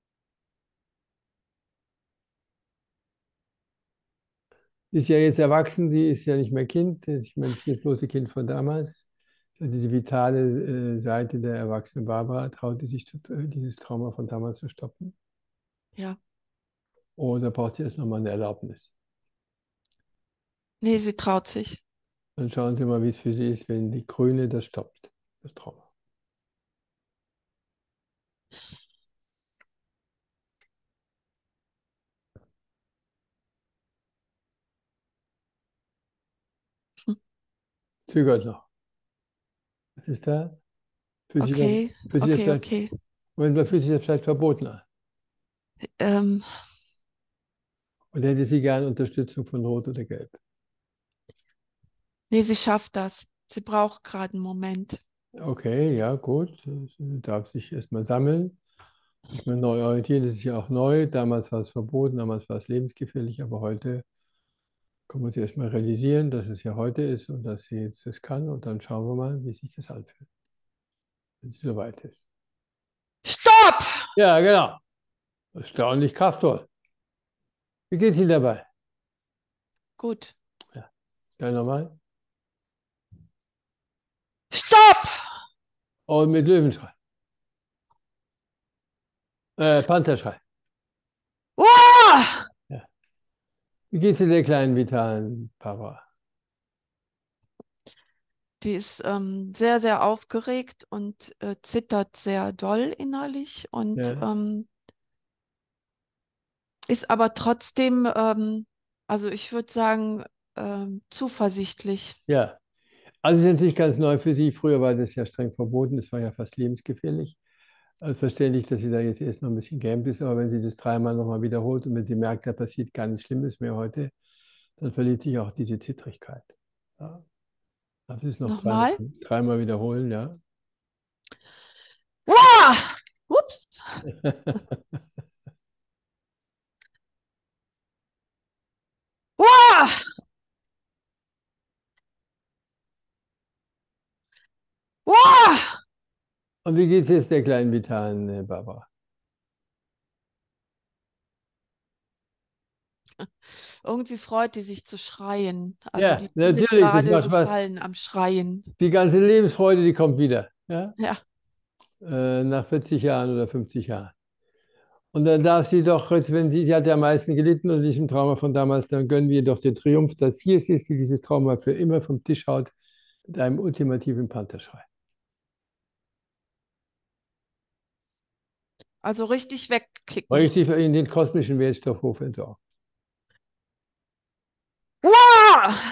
Sie ist ja jetzt erwachsen, sie ist ja nicht mehr Kind. Ich meine, sie ist das bloße Kind von damals. Diese vitale Seite der erwachsenen Barbara traut sie sich, dieses Trauma von damals zu stoppen. ja. Oder braucht sie erst nochmal eine Erlaubnis? Nee, sie traut sich. Dann schauen Sie mal, wie es für sie ist, wenn die Grüne das stoppt, das Trauma. Zögert noch. Was ist da? Okay, Fühlt sich das okay, vielleicht, okay. Moment, man fühlt sich das vielleicht verboten an. Ähm, Und hätte sie gern Unterstützung von Rot oder Gelb? nee, sie schafft das. Sie braucht gerade einen Moment. Okay, ja, gut. Sie darf sich erstmal sammeln, sich mal neu orientieren. Das ist ja auch neu. Damals war es verboten, damals war es lebensgefährlich, aber heute kann man sich erstmal realisieren, dass es ja heute ist und dass sie jetzt das kann. Und dann schauen wir mal, wie sich das anfühlt, wenn sie soweit ist. Stopp! Ja, genau. Erstaunlich kraftvoll. Wie geht es Ihnen dabei? Gut. Ja, dann nochmal. Stopp! Und mit Löwenschrei. Pantherschrei. Wow! Ja. Wie geht es der kleinen, vitalen Papa? Die ist sehr, sehr aufgeregt und zittert sehr doll innerlich und Ja. ist aber trotzdem, also ich würde sagen, zuversichtlich. Ja. Also es ist natürlich ganz neu für Sie. Früher war das ja streng verboten. Das war ja fast lebensgefährlich. Verständlich, dass sie da jetzt erst noch ein bisschen gelähmt ist, aber wenn sie das dreimal nochmal wiederholt und wenn sie merkt, da passiert gar nichts Schlimmes mehr heute, dann verliert sich auch diese Zittrigkeit. Ja. Darf sie es noch Nochmal. dreimal wiederholen, ja? Wow! Ups. Wow! Wow! Und wie geht es jetzt der kleinen vitalen Barbara? Irgendwie freut die sich zu schreien. Also Ja, die findet natürlich, das gerade macht Spaß. Gefallen am Schreien. Die ganze Lebensfreude, die kommt wieder, ja? Ja, Nach 40 Jahren oder 50 Jahren. Und dann darf sie doch, jetzt, wenn sie hat ja am meisten gelitten unter diesem Trauma von damals, dann gönnen wir ihr doch den Triumph, dass sie es ist, die dieses Trauma für immer vom Tisch haut, mit einem ultimativen Pantherschrei. Also richtig wegkicken. Richtig in den kosmischen Wertstoffhof entsorgen. Uah!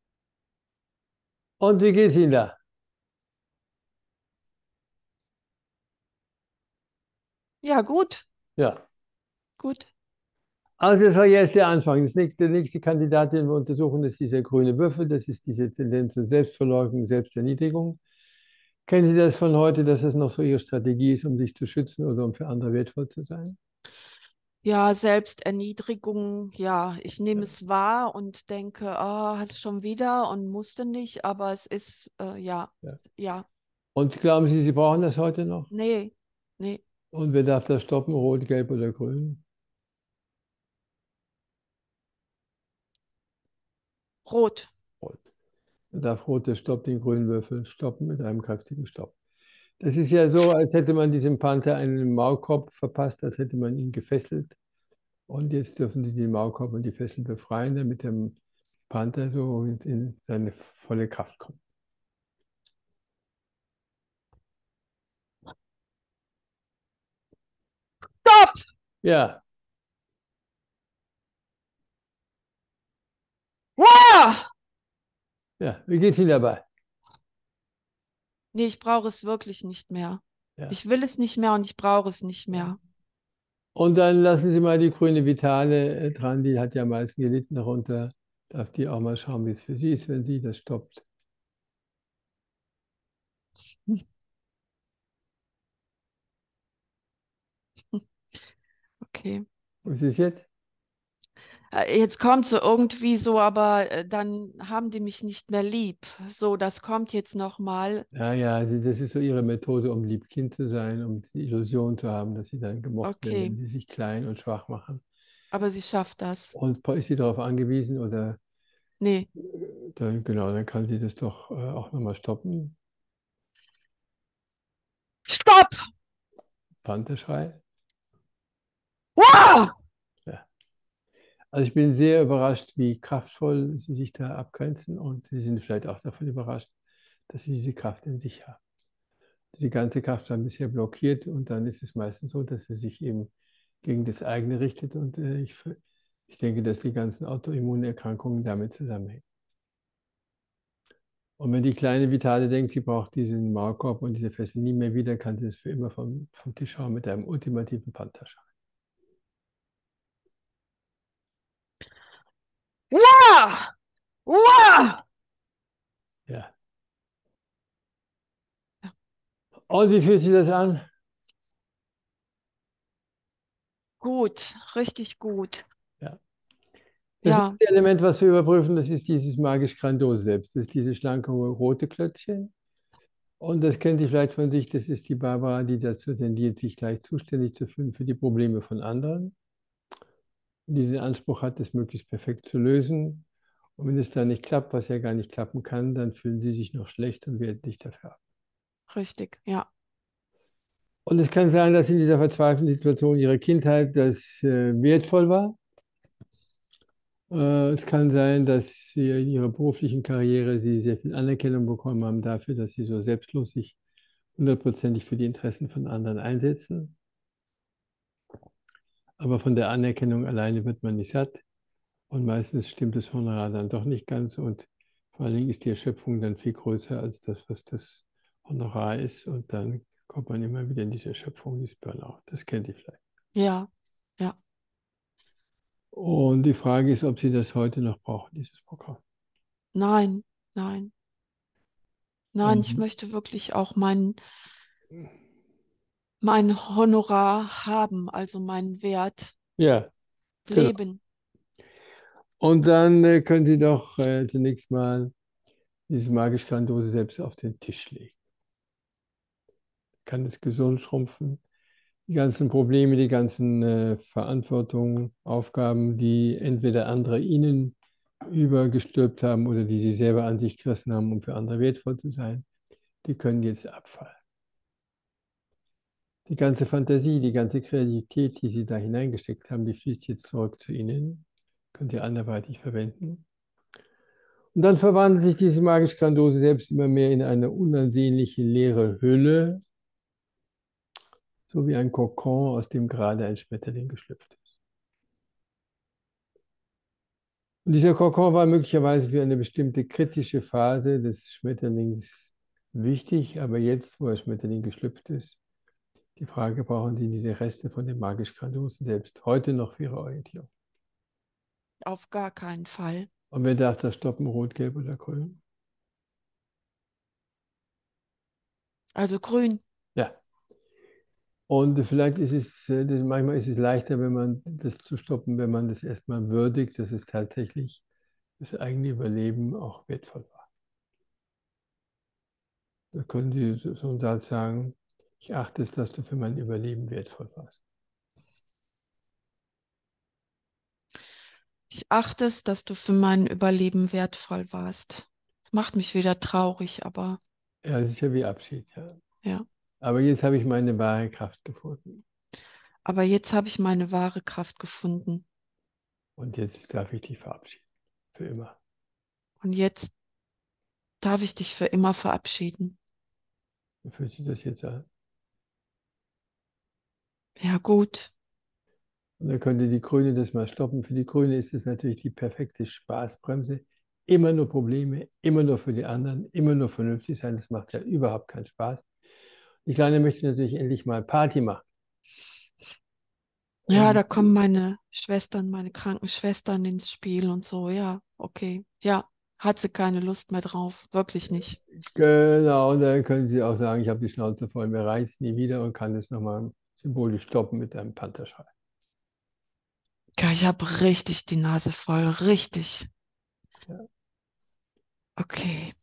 Und wie geht's Ihnen da? Ja, gut, Ja. gut. Also das war jetzt der Anfang. Der nächste Kandidat, den wir untersuchen, ist dieser grüne Würfel. Das ist diese Tendenz zur Selbstverleugnung, Selbsterniedrigung. Kennen Sie das von heute, dass das noch so Ihre Strategie ist, um sich zu schützen oder um für andere wertvoll zu sein? Ja, Selbsterniedrigung, ja, ich nehme es wahr und denke, hast schon wieder und musste nicht, aber es ist, ja, Ja. ja, Und glauben Sie, Sie brauchen das heute noch? nee, nee, Und wer darf das stoppen? Rot, gelb oder grün? rot. Rot. Wer darf rot, der stoppt den grünen Würfel, stoppen mit einem kräftigen Stopp. Das ist ja so, als hätte man diesem Panther einen Maulkorb verpasst, als hätte man ihn gefesselt. Und jetzt dürfen Sie den Maulkorb und die Fessel befreien, damit der Panther so in seine volle Kraft kommt. Stopp! Ja, Uah! ja. Wie geht's Ihnen dabei? Nee, ich brauche es wirklich nicht mehr. Ja. Ich will es nicht mehr und ich brauche es nicht Ja. mehr. Und dann lassen Sie mal die grüne Vitale dran, die hat ja am meisten gelitten darunter. Darf die auch mal schauen, wie es für sie ist, wenn sie das stoppt. Okay. Was ist jetzt? Jetzt kommt so irgendwie so, aber dann haben die mich nicht mehr lieb. So, das kommt jetzt nochmal. Ja, ja, das ist so ihre Methode, um Liebkind zu sein, um die Illusion zu haben, dass sie dann gemocht werden, Okay, wenn sie sich klein und schwach machen. aber sie schafft das. Und ist sie darauf angewiesen oder Nee, dann, genau, dann kann sie das doch auch nochmal stoppen. stopp! Pantherschrei. Uah! Ja. Also ich bin sehr überrascht, wie kraftvoll sie sich da abgrenzen und sie sind vielleicht auch davon überrascht, dass sie diese Kraft in sich haben. Die ganze Kraft war bisher blockiert und dann ist es meistens so, dass sie sich eben gegen das eigene richtet und ich denke, dass die ganzen Autoimmunerkrankungen damit zusammenhängen. Und wenn die kleine Vitale denkt, sie braucht diesen Maulkorb und diese Fessel nie mehr wieder, kann sie es für immer vom Tisch hauen mit einem ultimativen Pantherschrei. Uah! Uah! Ja. Und wie fühlt sich das an? Gut, richtig gut. Ja. Das Ja, nächste Element, was wir überprüfen, das ist dieses magisch-grandiose Selbst. Das ist diese schlanke rote Klötzchen. Und das kennt Sie vielleicht von sich, das ist die Barbara, die dazu tendiert, sich gleich zuständig zu fühlen für die Probleme von anderen, die den Anspruch hat, das möglichst perfekt zu lösen. Und wenn es dann nicht klappt, was ja gar nicht klappen kann, dann fühlen Sie sich noch schlecht und werden nicht dafür ab. richtig, ja. Und es kann sein, dass in dieser verzweifelten Situation Ihrer Kindheit das wertvoll war. Es kann sein, dass Sie in Ihrer beruflichen Karriere Sie sehr viel Anerkennung bekommen haben dafür, dass Sie so selbstlos sich hundertprozentig für die Interessen von anderen einsetzen. Aber von der Anerkennung alleine wird man nicht satt. Und meistens stimmt das Honorar dann doch nicht ganz. Und vor allen Dingen ist die Erschöpfung dann viel größer als das, was das Honorar ist. Und dann kommt man immer wieder in diese Erschöpfung, dieses Burnout. Das kennt ihr vielleicht. Ja, ja. Und die Frage ist, ob Sie das heute noch brauchen, dieses Programm. Nein, nein, nein, ich Und möchte wirklich auch mein Honorar haben, also meinen Wert ja, genau. leben. Und dann können Sie doch zunächst mal dieses magisch-grandiose selbst auf den Tisch legen. Kann es gesund schrumpfen? Die ganzen Probleme, die ganzen Verantwortungen, Aufgaben, die entweder andere Ihnen übergestülpt haben oder die Sie selber an sich gerissen haben, um für andere wertvoll zu sein, die können jetzt abfallen. Die ganze Fantasie, die ganze Kreativität, die Sie da hineingesteckt haben, die fließt jetzt zurück zu Ihnen, können Sie anderweitig verwenden. Und dann verwandelt sich diese magische Grandiose selbst immer mehr in eine unansehnliche leere Hülle, so wie ein Kokon, aus dem gerade ein Schmetterling geschlüpft ist. Und dieser Kokon war möglicherweise für eine bestimmte kritische Phase des Schmetterlings wichtig, aber jetzt, wo der Schmetterling geschlüpft ist, die Frage, brauchen Sie diese Reste von dem magisch Grandiosen selbst heute noch für Ihre Orientierung? Auf gar keinen Fall. Und wer darf das stoppen, rot, gelb oder grün? Also grün. Ja. Und vielleicht ist es, manchmal ist es leichter, wenn man das zu stoppen, wenn man das erstmal würdigt, dass es tatsächlich das eigene Überleben auch wertvoll war. Da können Sie so einen Satz sagen, ich achte es, dass du für mein Überleben wertvoll warst. Ich achte es, dass du für mein Überleben wertvoll warst. Das macht mich wieder traurig, aber Ja, das ist ja wie Abschied, ja. ja. Aber jetzt habe ich meine wahre Kraft gefunden. Aber jetzt habe ich meine wahre Kraft gefunden. Und jetzt darf ich dich verabschieden. Für immer. Und jetzt darf ich dich für immer verabschieden. Wie fühlt sich das jetzt an? Ja, gut. Und dann könnte die Grüne das mal stoppen. Für die Grüne ist es natürlich die perfekte Spaßbremse. Immer nur Probleme, immer nur für die anderen, immer nur vernünftig sein. Das macht ja überhaupt keinen Spaß. Die Kleine möchte natürlich endlich mal Party machen. Ja, Und da kommen meine Schwestern, meine kranken Schwestern ins Spiel und so. Ja, okay. Ja, hat sie keine Lust mehr drauf. Wirklich nicht. genau, und dann können Sie auch sagen, ich habe die Schnauze voll, mir reizt nie wieder und kann das nochmal symbolisch stoppen mit einem Pantherschrei. Ja, ich habe richtig die Nase voll. Richtig. Ja, Okay.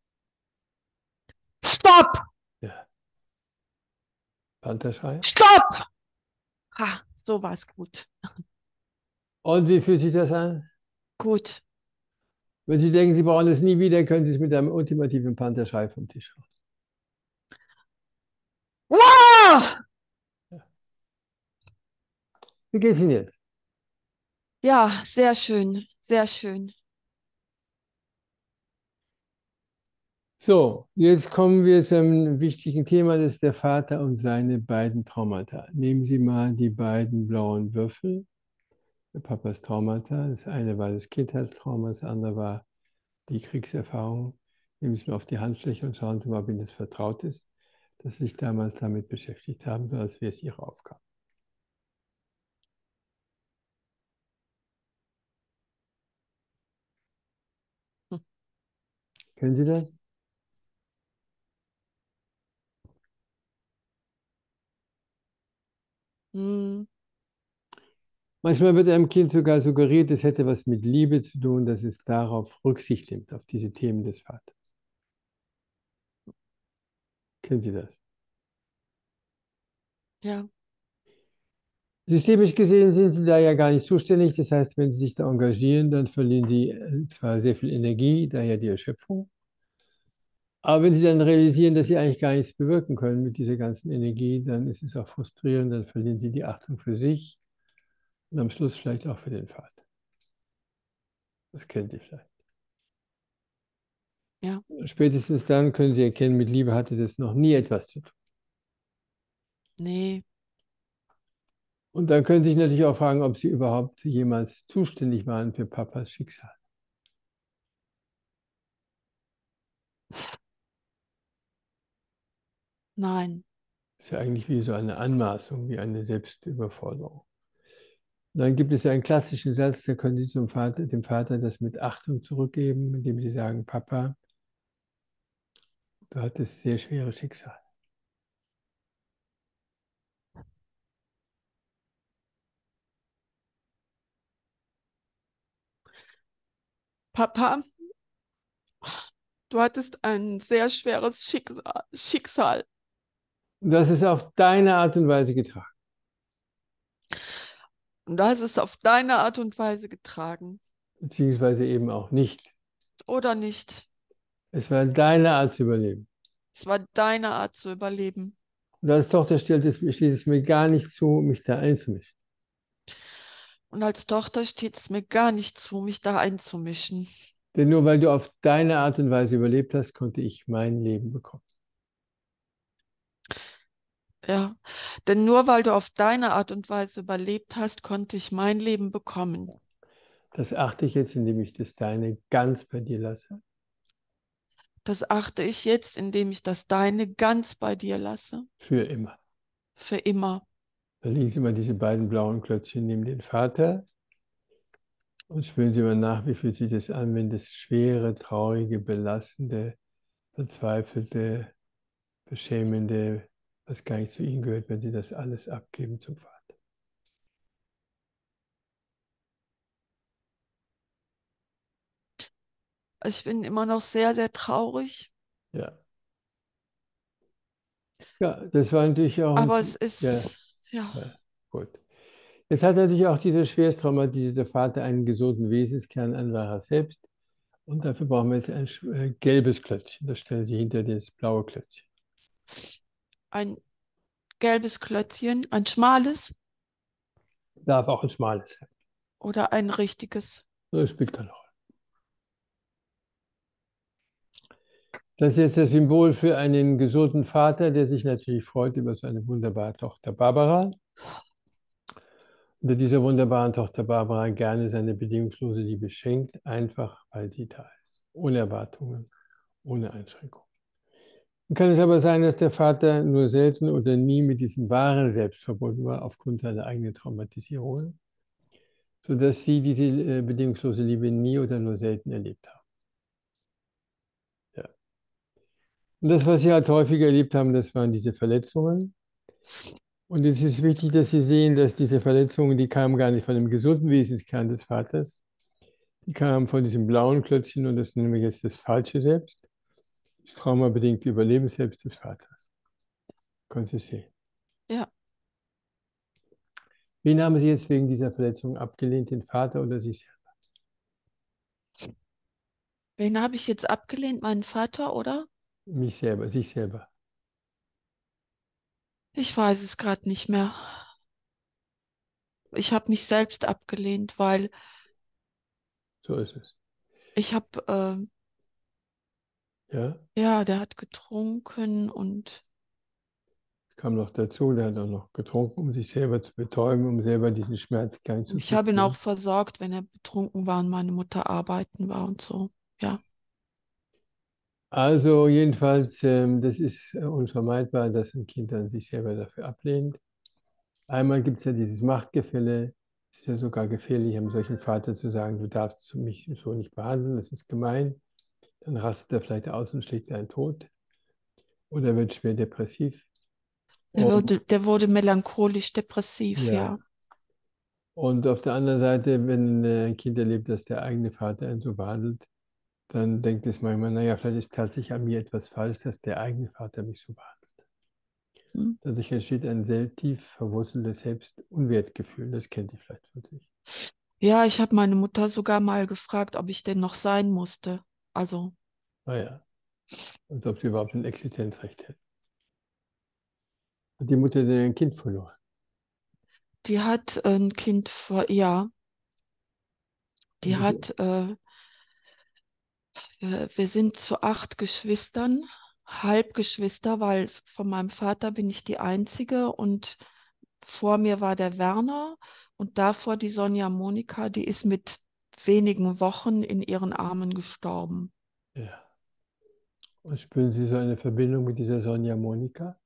Stopp! ja. Pantherschrei. Stopp! Ha, so war es gut. Und wie fühlt sich das an? Gut. Wenn Sie denken, Sie brauchen das nie wieder, können Sie es mit einem ultimativen Pantherschrei vom Tisch hauen. Wow! Wie geht's Ihnen jetzt? Ja, sehr schön. Sehr schön. So, jetzt kommen wir zu einem wichtigen Thema, das ist der Vater und seine beiden Traumata. Nehmen Sie mal die beiden blauen Würfel, Papas Traumata. Das eine war das Kindheitstrauma, das andere war die Kriegserfahrung. Nehmen Sie mal auf die Handfläche und schauen Sie mal, ob Ihnen das vertraut ist, dass Sie sich damals damit beschäftigt haben, so als wäre es Ihre Aufgabe. Hm. Können Sie das? Hm. Manchmal wird einem Kind sogar suggeriert, es hätte was mit Liebe zu tun, dass es darauf Rücksicht nimmt, auf diese Themen des Vaters. Kennen Sie das? Ja, Systemisch gesehen sind Sie da ja gar nicht zuständig. Das heißt, wenn Sie sich da engagieren, dann verlieren Sie zwar sehr viel Energie, daher die Erschöpfung. Aber wenn Sie dann realisieren, dass Sie eigentlich gar nichts bewirken können mit dieser ganzen Energie, dann ist es auch frustrierend, dann verlieren Sie die Achtung für sich und am Schluss vielleicht auch für den Vater. Das kennen Sie vielleicht. ja. Spätestens dann können Sie erkennen, mit Liebe hatte das noch nie etwas zu tun. Nee, Und dann können Sie sich natürlich auch fragen, ob Sie überhaupt jemals zuständig waren für Papas Schicksal. nein. Das ist ja eigentlich wie so eine Anmaßung, wie eine Selbstüberforderung. Und dann gibt es ja einen klassischen Satz, da können Sie dem Vater das mit Achtung zurückgeben, indem Sie sagen, Papa, du hattest sehr schweres Schicksal. Papa, du hattest ein sehr schweres Schicksal. Und das ist auf deine Art und Weise getragen. Und du hast es auf deine Art und Weise getragen. Beziehungsweise eben auch nicht. Oder nicht? Es war deine Art zu überleben. Es war deine Art zu überleben. Und als Tochter steht es mir gar nicht zu, mich da einzumischen. Und als Tochter steht es mir gar nicht zu, mich da einzumischen. Denn nur weil du auf deine Art und Weise überlebt hast, konnte ich mein Leben bekommen. Ja, denn nur weil du auf deine Art und Weise überlebt hast, konnte ich mein Leben bekommen. Das achte ich jetzt, indem ich das Deine ganz bei dir lasse. Das achte ich jetzt, indem ich das Deine ganz bei dir lasse, Für immer. für immer. Da liegen Sie mal diese beiden blauen Klötzchen neben den Vater und spüren Sie mal nach, wie fühlt sich das an, wenn das schwere, traurige, belastende, verzweifelte, beschämende, was gar nicht zu Ihnen gehört, wenn Sie das alles abgeben zum Vater. Also ich bin immer noch sehr, sehr traurig, Ja. Ja, das war natürlich auch aber es ja, ist, ja, ja, gut. Es hat natürlich auch dieser schwerst traumatisierte Vater einen gesunden Wesenskern an wahrer Selbst. Und dafür brauchen wir jetzt ein gelbes Klötzchen. Das stellen Sie hinter das blaue Klötzchen. ein gelbes Klötzchen, ein schmales Darf auch ein schmales sein. oder ein richtiges. Das spielt keine Rolle. Das ist jetzt das Symbol für einen gesunden Vater, der sich natürlich freut über seine wunderbare Tochter Barbara. Und der dieser wunderbaren Tochter Barbara gerne seine bedingungslose Liebe schenkt, einfach weil sie da ist. Ohne Erwartungen, ohne Einschränkungen. Dann kann es aber sein, dass der Vater nur selten oder nie mit diesem wahren Selbst verbunden war, aufgrund seiner eigenen Traumatisierungen, sodass sie diese bedingungslose Liebe nie oder nur selten erlebt haben. Ja. Und das, was sie halt häufiger erlebt haben, das waren diese Verletzungen. Und es ist wichtig, dass Sie sehen, dass diese Verletzungen, die kamen gar nicht von dem gesunden Wesenskern des Vaters, die kamen von diesem blauen Klötzchen und das nennen wir jetzt das falsche Selbst, das traumabedingte Überlebensselbst des Vaters. Können Sie sehen. Ja, Wen haben Sie jetzt wegen dieser Verletzung abgelehnt, den Vater oder sich selber? wen habe ich jetzt abgelehnt? Meinen Vater, oder? Mich selber, sich selber. Ich weiß es gerade nicht mehr. Ich habe mich selbst abgelehnt, weil So ist es. ich habe, Ja, ja, der hat getrunken und kam noch dazu, der hat auch noch getrunken, um sich selber zu betäuben, um selber diesen Schmerz gar nicht zu ich habe ihn auch verspüren. versorgt, wenn er betrunken war und meine Mutter arbeiten war und so. Ja, Also jedenfalls, das ist unvermeidbar, dass ein Kind dann sich selber dafür ablehnt. Einmal gibt es ja dieses Machtgefälle. Es ist ja sogar gefährlich, einem solchen Vater zu sagen, du darfst mich so nicht behandeln, das ist gemein. Dann rastet er vielleicht aus und schlägt einen tot oder wird schwer depressiv. Und, der wurde melancholisch, depressiv, ja. ja. Und auf der anderen Seite, wenn ein Kind erlebt, dass der eigene Vater ihn so behandelt, dann denkt es manchmal, naja, vielleicht ist tatsächlich an mir etwas falsch, dass der eigene Vater mich so behandelt. Hm. Dadurch entsteht ein sehr tief verwurzeltes Selbstunwertgefühl. Das kennt ihr vielleicht von sich. Ja, ich habe meine Mutter sogar mal gefragt, ob ich denn noch sein musste. Also, Naja, als ob sie überhaupt ein Existenzrecht hätten. Hat die Mutter denn ein Kind verloren? die hat ein Kind vor, ja, die hat, wir sind zu 8 Geschwistern, Halbgeschwister, weil von meinem Vater bin ich die Einzige und vor mir war der Werner und davor die Sonja Monika, die ist mit wenigen Wochen in ihren Armen gestorben. Ja. Und spüren Sie so eine Verbindung mit dieser Sonja Monika?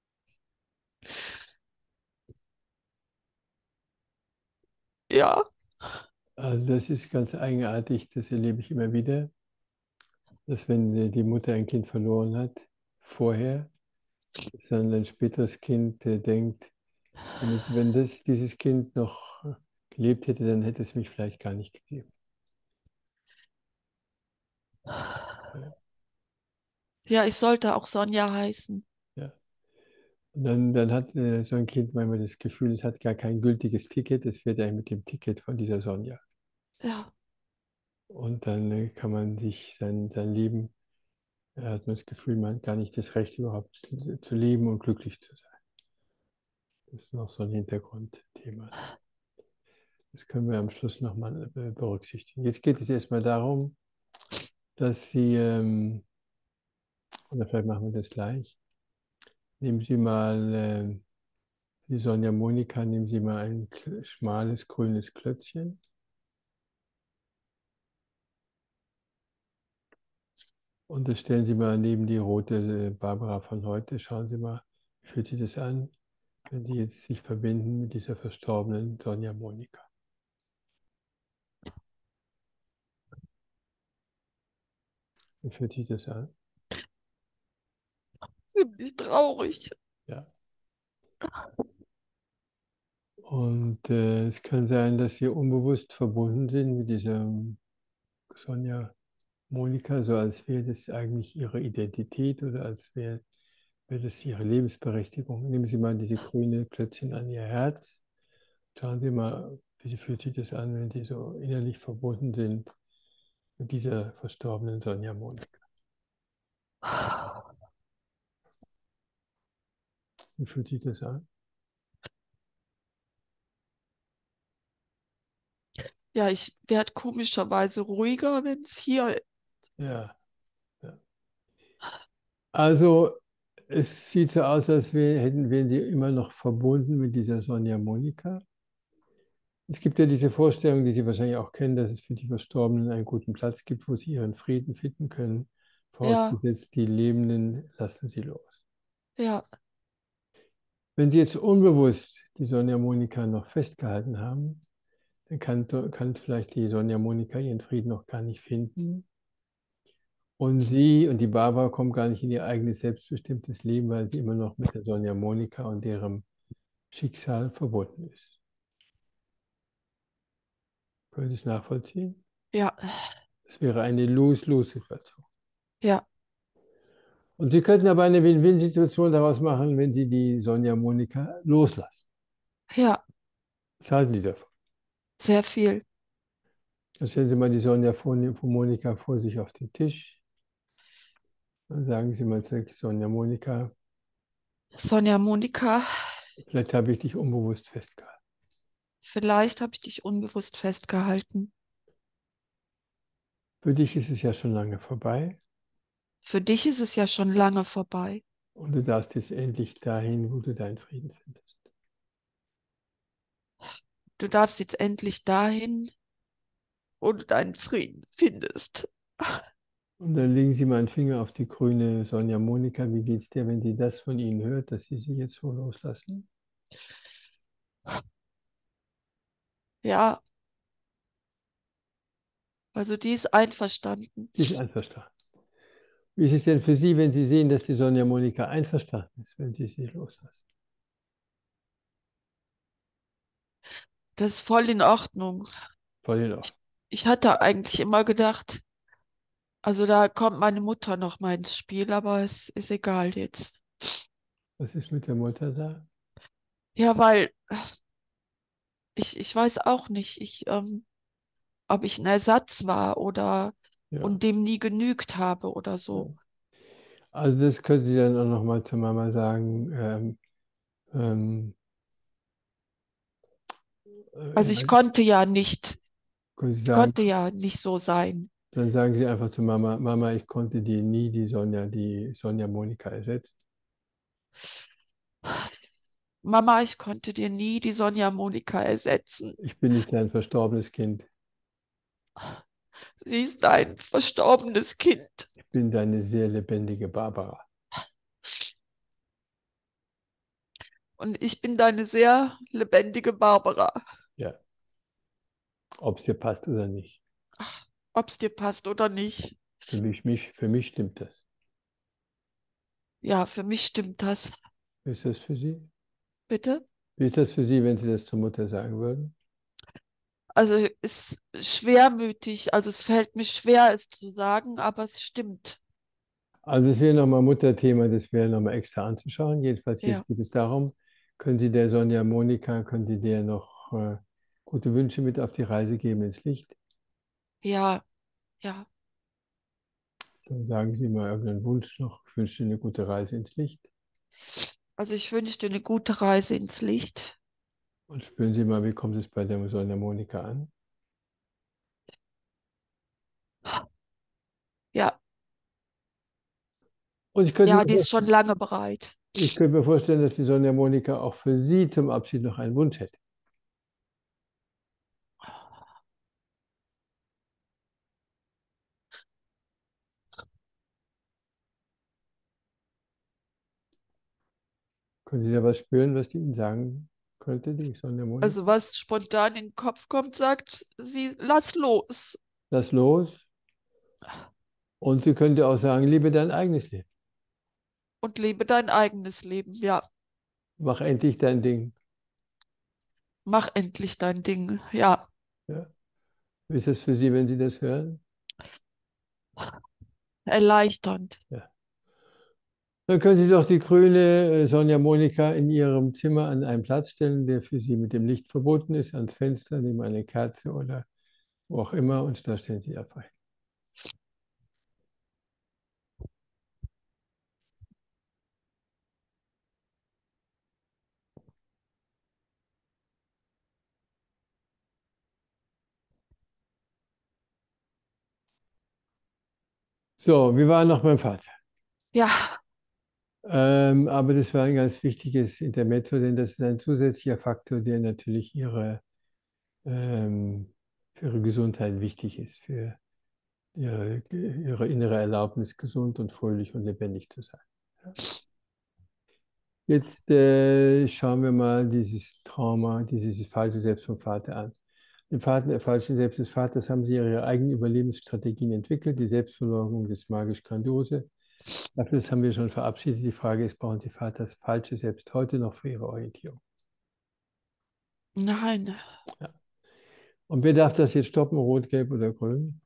Ja, Also das ist ganz eigenartig, das erlebe ich immer wieder, dass wenn die Mutter ein Kind verloren hat, vorher, dass dann ein späteres Kind denkt, wenn dieses Kind noch gelebt hätte, dann hätte es mich vielleicht gar nicht gegeben. Ja, ja, ich sollte auch Sonja heißen. ja. Und dann hat so ein Kind manchmal das Gefühl, es hat gar kein gültiges Ticket, es fährt eigentlich mit dem Ticket von dieser Sonja. Ja, Und dann kann man sich sein Leben, hat man das Gefühl, man hat gar nicht das Recht überhaupt zu leben und glücklich zu sein. Das ist noch so ein Hintergrundthema. Das können wir am Schluss nochmal berücksichtigen. Jetzt geht es erstmal darum, dass Sie, oder vielleicht machen wir das gleich. Nehmen Sie mal, die Sonja Monika, nehmen Sie mal ein schmales grünes Klötzchen und das stellen Sie mal neben die rote Barbara von heute. Schauen Sie mal, wie fühlt sich das an, wenn Sie jetzt sich verbinden mit dieser verstorbenen Sonja Monika? Wie fühlt sich das an? Ziemlich traurig. Ja. Und es kann sein, dass Sie unbewusst verbunden sind mit dieser Sonja Monika, so als wäre das eigentlich Ihre Identität oder als wäre das Ihre Lebensberechtigung. Nehmen Sie mal diese grüne Klötzchen an Ihr Herz. Schauen Sie mal, wie fühlt sich das an, wenn Sie so innerlich verbunden sind mit dieser verstorbenen Sonja Monika. Wie fühlt sich das an? Ja, ich werde komischerweise ruhiger, wenn es hier. Ja, ja. Also es sieht so aus, als wären Sie immer noch verbunden mit dieser Sonja Monika. Es gibt ja diese Vorstellung, die Sie wahrscheinlich auch kennen, dass es für die Verstorbenen einen guten Platz gibt, wo sie ihren Frieden finden können. Ja, Vorausgesetzt, die Lebenden lassen sie los. ja, Wenn Sie jetzt unbewusst die Sonja Monika noch festgehalten haben, dann kann vielleicht die Sonja Monika ihren Frieden noch gar nicht finden. Und Sie und die Barbara kommen gar nicht in ihr eigenes selbstbestimmtes Leben, weil sie immer noch mit der Sonja Monika und deren Schicksal verbunden ist. Können Sie es nachvollziehen? ja, Das wäre eine Lose-Lose-Situation. ja, Und Sie könnten aber eine Win-Win-Situation daraus machen, wenn Sie die Sonja Monika loslassen. ja, Was halten Sie davon? sehr viel. Dann stellen Sie mal die Sonja von Monika vor sich auf den Tisch. Dann sagen Sie mal zu Sonja Monika, Sonja Monika, vielleicht habe ich dich unbewusst festgehalten. vielleicht habe ich dich unbewusst festgehalten. Für dich ist es ja schon lange vorbei Für dich ist es ja schon lange vorbei. und du darfst jetzt endlich dahin, wo du deinen Frieden findest. Du darfst jetzt endlich dahin, wo du deinen Frieden findest. Und dann legen Sie mal einen Finger auf die grüne Sonja Monika. Wie geht es dir, wenn sie das von Ihnen hört, dass Sie sie jetzt so loslassen? Ja, also die ist einverstanden. Die ist einverstanden. Wie ist es denn für Sie, wenn Sie sehen, dass die Sonja Monika einverstanden ist, wenn Sie sie loslassen? Das ist voll in Ordnung. Voll in Ordnung. Ich hatte eigentlich immer gedacht, also da kommt meine Mutter noch mal ins Spiel, aber es ist egal jetzt. Was ist mit der Mutter da? Ja, weil ich weiß auch nicht, ob ich ein Ersatz war oder Ja, und dem nie genügt habe oder ja. so. Also das könnte sie dann auch nochmal zur Mama sagen. Ähm, Also ja, können Sie ich sagen, konnte ja nicht so sein. dann sagen Sie einfach zu Mama, Mama, ich konnte dir nie die Sonja Monika ersetzen. Mama, ich konnte dir nie die Sonja Monika ersetzen. Ich bin nicht dein verstorbenes Kind. Sie ist ein verstorbenes Kind. Ich bin deine sehr lebendige Barbara. Und ich bin deine sehr lebendige Barbara. Ja, ob es dir passt oder nicht. Ob es dir passt oder nicht. Für mich stimmt das. Ja, für mich stimmt das. Wie ist das für Sie? Bitte? Wie ist das für Sie, wenn Sie das zur Mutter sagen würden? Also es ist schwermütig, also es fällt mir schwer, es zu sagen, aber es stimmt. Also das wäre nochmal Mutterthema, das wäre nochmal extra anzuschauen. Jedenfalls Ja, jetzt geht es darum, können Sie der Sonja Monika, können Sie der noch gute Wünsche mit auf die Reise geben ins Licht? ja, ja. Dann sagen Sie mal irgendeinen Wunsch noch. Ich wünsche Ihnen eine gute Reise ins Licht. Also ich wünsche dir eine gute Reise ins Licht. Und spüren Sie mal, wie kommt es bei der Sonja Monika an? Ja, Und ich könnte ja, mir die ist schon vorstellen, lange bereit. ich könnte mir vorstellen, dass die Sonja Monika auch für Sie zum Abschied noch einen Wunsch hätte. Können Sie da was spüren, was die Ihnen sagen könnte, die Sonja Monika? Also was spontan in den Kopf kommt, sagt sie, lass los Lass los. Und sie könnte auch sagen, liebe dein eigenes Leben. und lebe dein eigenes Leben. Ja, Mach endlich dein Ding. mach endlich dein Ding. Ja, Ja. Wie ist das für Sie, wenn Sie das hören? erleichternd. Ja. Dann können Sie doch die grüne Sonja Monika in Ihrem Zimmer an einen Platz stellen, der für Sie mit dem Licht verbunden ist, ans Fenster, neben eine Kerze oder wo auch immer. Und da stellen Sie einfach hin. So, wir waren noch beim Vater. Ja, Aber das war ein ganz wichtiges Intermezzo, denn das ist ein zusätzlicher Faktor, der natürlich für ihre Gesundheit wichtig ist, für ihre innere Erlaubnis, gesund und fröhlich und lebendig zu sein. Jetzt schauen wir mal dieses Trauma, dieses falsche Selbst vom Vater an. Im falschen Selbst des Vaters haben sie ihre eigenen Überlebensstrategien entwickelt, die Selbstverleugnung, das magisch-grandiose. Dafür, das haben wir schon verabschiedet. Die Frage ist, brauchen Sie Vaters falsche Selbst heute noch für Ihre Orientierung? nein, Ja. Und wer darf das jetzt stoppen, rot, gelb oder grün?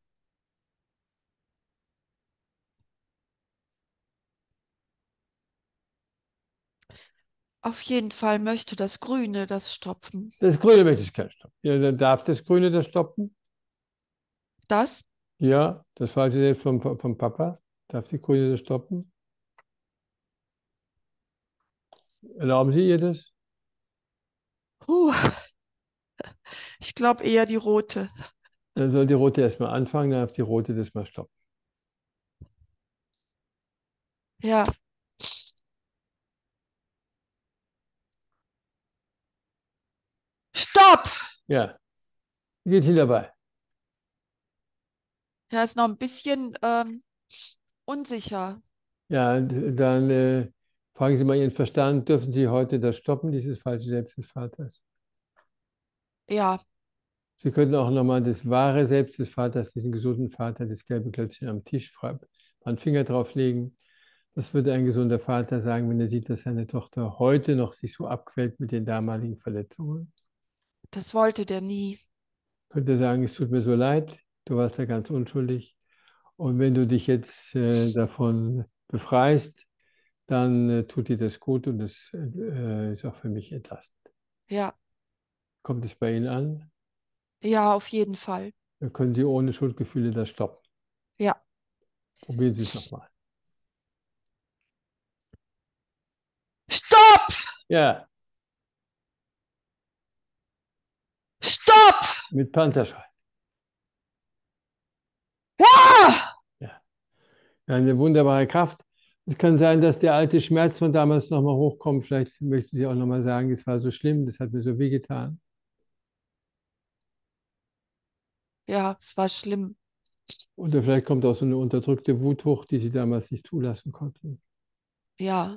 auf jeden Fall möchte das Grüne das stoppen. Das Grüne möchte ich gerne stoppen. Ja, dann darf das Grüne das stoppen? Das? Ja, das falsche Selbst vom Papa. Darf die Grüne das stoppen? Erlauben Sie ihr das? Puh, ich glaube eher die rote. Dann soll die Rote erstmal anfangen, dann darf die Rote das mal stoppen. Ja, stopp! Ja, wie geht's Ihnen dabei? Er ist noch ein bisschen unsicher. Ja, dann fragen Sie mal Ihren Verstand, dürfen Sie heute das stoppen, dieses falsche Selbst des Vaters? Ja, Sie könnten auch nochmal das wahre Selbst des Vaters, diesen gesunden Vater, das gelbe Klötzchen am Tisch, mal einen Finger drauflegen. Was würde ein gesunder Vater sagen, wenn er sieht, dass seine Tochter heute noch sich so abquält mit den damaligen Verletzungen? das wollte der nie. Könnte er sagen, es tut mir so leid, du warst da ganz unschuldig. Und wenn du dich jetzt davon befreist, dann tut dir das gut und das ist auch für mich entlastend. Ja, Kommt es bei Ihnen an? ja, auf jeden Fall. Dann können Sie ohne Schuldgefühle das stoppen. Ja, Probieren Sie es nochmal. stopp! Ja, Stopp! mit Panzerschrei. Ah! Ja. Ja, eine wunderbare Kraft. Es kann sein, dass der alte Schmerz von damals nochmal hochkommt. Vielleicht möchten Sie auch nochmal sagen, es war so schlimm, das hat mir so wehgetan. Ja, es war schlimm. Oder vielleicht kommt auch so eine unterdrückte Wut hoch, die Sie damals nicht zulassen konnten. Ja,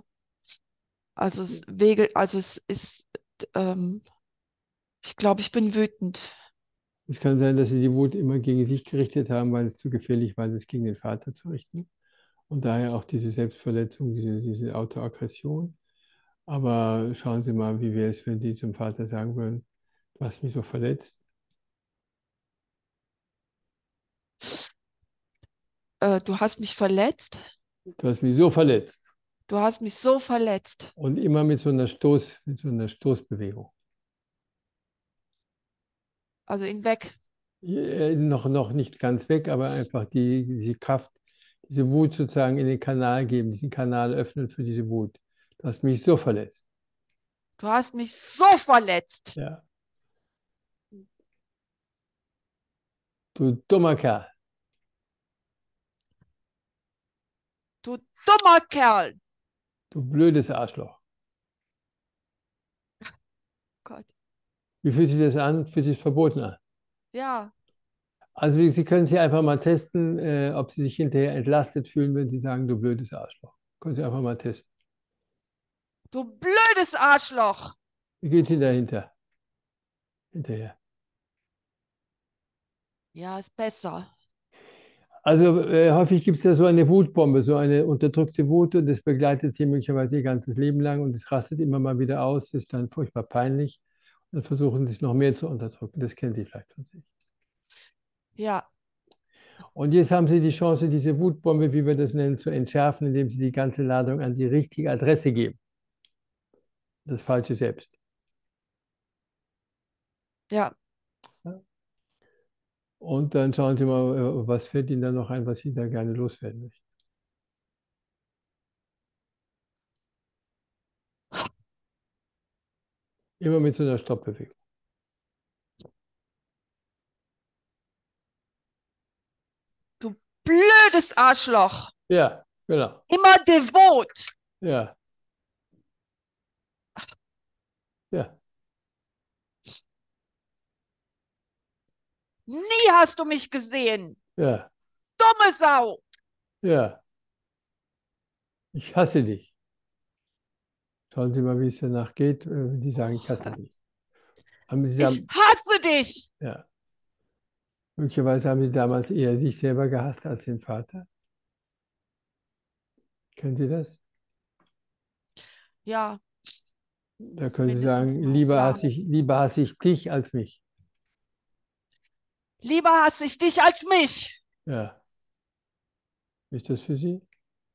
also es ist, ähm, ich glaube, ich bin wütend. Es kann sein, dass Sie die Wut immer gegen sich gerichtet haben, weil es zu gefährlich war, das gegen den Vater zu richten. Und daher auch diese Selbstverletzung, diese Autoaggression. Aber schauen Sie mal, wie wäre es, wenn Sie zum Vater sagen würden, du hast mich so verletzt. Du hast mich verletzt. Du hast mich so verletzt. Du hast mich so verletzt. Und immer mit so einer Stoßbewegung. Also ihn weg. Noch nicht ganz weg, aber einfach diese Kraft, diese Wut sozusagen in den Kanal geben, diesen Kanal öffnen für diese Wut. Du hast mich so verletzt. Du hast mich so verletzt. Ja, du dummer Kerl. Du dummer Kerl. Du blödes Arschloch. Gott. Wie fühlt sich das an? Fühlt sich verboten an? Ja, Also Sie können Sie einfach mal testen, ob Sie sich hinterher entlastet fühlen, wenn Sie sagen, du blödes Arschloch. Können Sie einfach mal testen. du blödes Arschloch. Wie geht es Ihnen dahinter? Hinterher. Ja, ist besser. Also häufig gibt es ja so eine Wutbombe, so eine unterdrückte Wut und das begleitet Sie möglicherweise Ihr ganzes Leben lang und es rastet immer mal wieder aus, ist dann furchtbar peinlich und dann versuchen Sie es noch mehr zu unterdrücken. Das kennen Sie vielleicht von sich. Ja, Und jetzt haben Sie die Chance, diese Wutbombe, wie wir das nennen, zu entschärfen, indem Sie die ganze Ladung an die richtige Adresse geben. Das falsche Selbst. ja. Und dann schauen Sie mal, was fällt Ihnen da noch ein, was Sie da gerne loswerden möchten. Immer mit so einer Stoppbewegung. Du blödes Arschloch. Ja, genau. Immer devot. Ja, ja, Nie hast du mich gesehen. ja, Dumme Sau. ja. Ich hasse dich. Schauen Sie mal, wie es danach geht, wenn Sie sagen, ich hasse dich. Ich hasse dich. Ja, möglicherweise haben Sie damals eher sich selber gehasst als den Vater. Kennen Sie das? Ja, Da so können Sie mindestens sagen, mal. Ja. lieber hasse ich dich als mich. Lieber hasse ich dich als mich. Ja, ist das für Sie?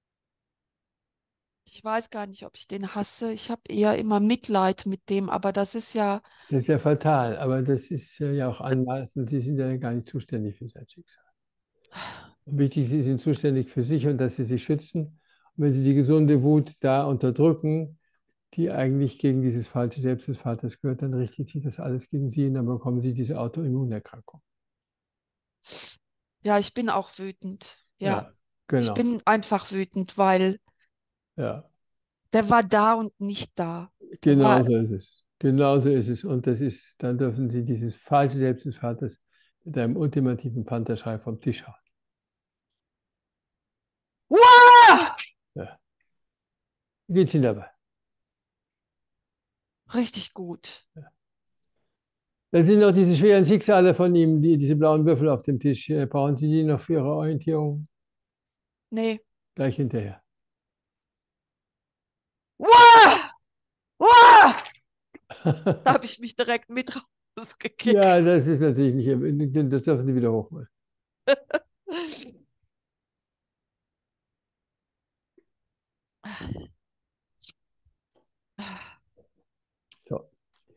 Ich weiß gar nicht, ob ich den hasse. Ich habe eher immer Mitleid mit dem, aber das ist ja, Das ist ja fatal, aber das ist ja auch anmaßend. Sie sind ja gar nicht zuständig für sein Schicksal. Und wichtig, Sie sind zuständig für sich und dass Sie sich schützen. Und wenn Sie die gesunde Wut da unterdrücken, die eigentlich gegen dieses falsche Selbst des Vaters gehört, dann richtet sich das alles gegen Sie und dann bekommen Sie diese Autoimmunerkrankung. ja, ich bin auch wütend. Ja, Ja, ich genau. bin einfach wütend, weil Ja, der war da und nicht da. Der genau war, so ist es. Genau so ist es. Und das ist, dann dürfen Sie dieses falsche Selbst des Vaters mit einem ultimativen Panterschrei vom Tisch hauen. Uah! Ja. Wie geht's Ihnen dabei? Richtig gut. Dann sind noch diese schweren Schicksale von ihm, diese blauen Würfel auf dem Tisch. Brauchen Sie die noch für Ihre Orientierung? Nee. Gleich hinterher. Uah! Uah! Da habe ich mich direkt mit Ja, rausgekickt. das ist natürlich nicht, das dürfen Sie wieder hochholen. So.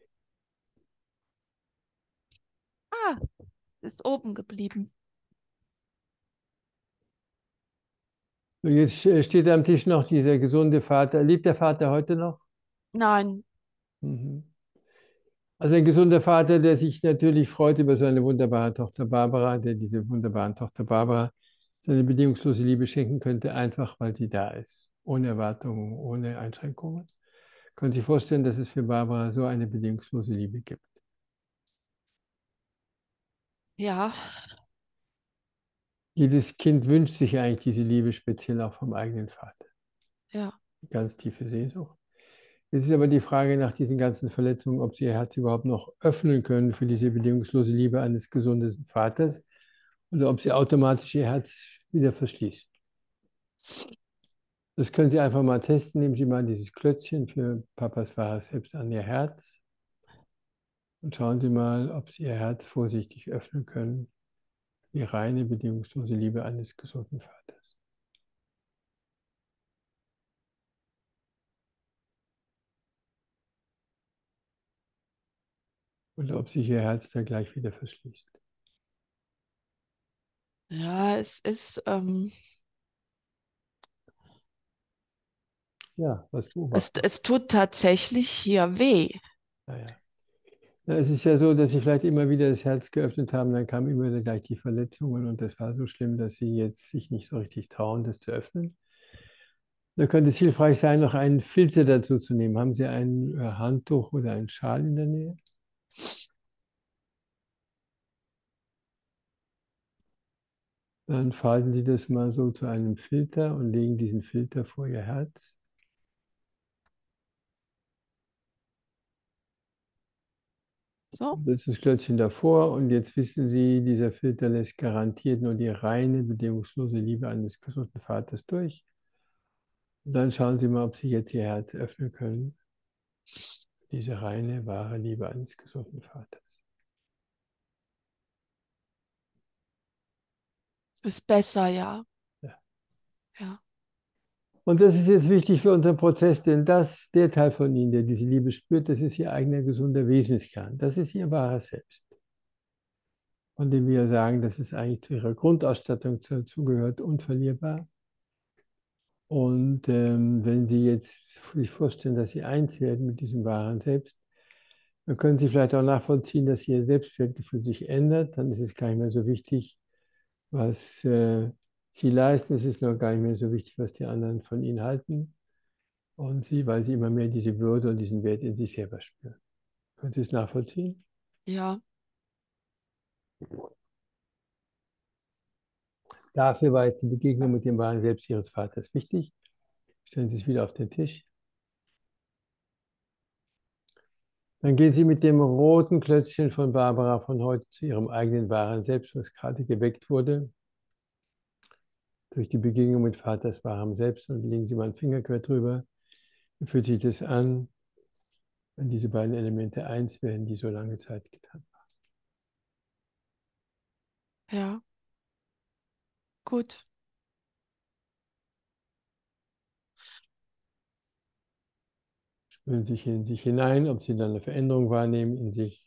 Ah, ist oben geblieben. So, jetzt steht am Tisch noch dieser gesunde Vater. Lebt der Vater heute noch? Nein, Mhm. Also ein gesunder Vater, der sich natürlich freut über seine wunderbare Tochter Barbara, der diese wunderbaren Tochter Barbara seine bedingungslose Liebe schenken könnte, einfach weil sie da ist. Ohne Erwartungen, ohne Einschränkungen. Können Sie sich vorstellen, dass es für Barbara so eine bedingungslose Liebe gibt? ja, Jedes Kind wünscht sich eigentlich diese Liebe, speziell auch vom eigenen Vater. ja, Ganz tiefe Sehnsucht. Es ist aber die Frage nach diesen ganzen Verletzungen, ob sie ihr Herz überhaupt noch öffnen können für diese bedingungslose Liebe eines gesunden Vaters oder ob sie automatisch ihr Herz wieder verschließt. Das können Sie einfach mal testen. Nehmen Sie mal dieses Klötzchen für Papas wahres Selbst an Ihr Herz und schauen Sie mal, ob Sie Ihr Herz vorsichtig öffnen können. Die reine, bedingungslose Liebe eines gesunden Vaters. Oder ob sich Ihr Herz da gleich wieder verschließt. ja, es ist, Ja, was beobachten. es tut tatsächlich hier weh. Naja. Ja, es ist ja so, dass Sie vielleicht immer wieder das Herz geöffnet haben, dann kamen immer gleich die Verletzungen und das war so schlimm, dass Sie jetzt sich nicht so richtig trauen, das zu öffnen. Da könnte es hilfreich sein, noch einen Filter dazu zu nehmen. Haben Sie ein Handtuch oder einen Schal in der Nähe? Dann falten Sie das mal so zu einem Filter und legen diesen Filter vor Ihr Herz. So? Das ist das Klötzchen davor und jetzt wissen Sie, dieser Filter lässt garantiert nur die reine, bedingungslose Liebe eines gesunden Vaters durch. Und dann schauen Sie mal, ob Sie jetzt Ihr Herz öffnen können. Diese reine, wahre Liebe eines gesunden Vaters. Ist besser, ja. Ja. Ja. Und das ist jetzt wichtig für unseren Prozess, denn der Teil von Ihnen, der diese Liebe spürt, das ist Ihr eigener gesunder Wesenskern. Das ist Ihr wahres Selbst. Von dem wir sagen, dass es eigentlich zu Ihrer Grundausstattung dazugehört, unverlierbar. Und wenn Sie jetzt sich vorstellen, dass Sie eins werden mit diesem wahren Selbst, dann können Sie vielleicht auch nachvollziehen, dass Ihr Selbstwertgefühl sich ändert. Dann ist es gar nicht mehr so wichtig, was Sie leisten. Es ist nur gar nicht mehr so wichtig, was die anderen von Ihnen halten. Und Sie, weil Sie immer mehr diese Würde und diesen Wert in sich selber spüren. Können Sie es nachvollziehen? Ja. Dafür war jetzt die Begegnung mit dem wahren Selbst Ihres Vaters wichtig. Stellen Sie es wieder auf den Tisch. Dann gehen Sie mit dem roten Klötzchen von Barbara von heute zu Ihrem eigenen wahren Selbst, was gerade geweckt wurde, durch die Begegnung mit Vaters wahrem Selbst, und legen Sie mal einen Finger quer drüber. Wie fühlt sich das an, wenn diese beiden Elemente eins werden, die so lange Zeit getan haben? Ja. Gut. Spüren Sie sich in sich hinein, ob Sie dann eine Veränderung wahrnehmen in sich.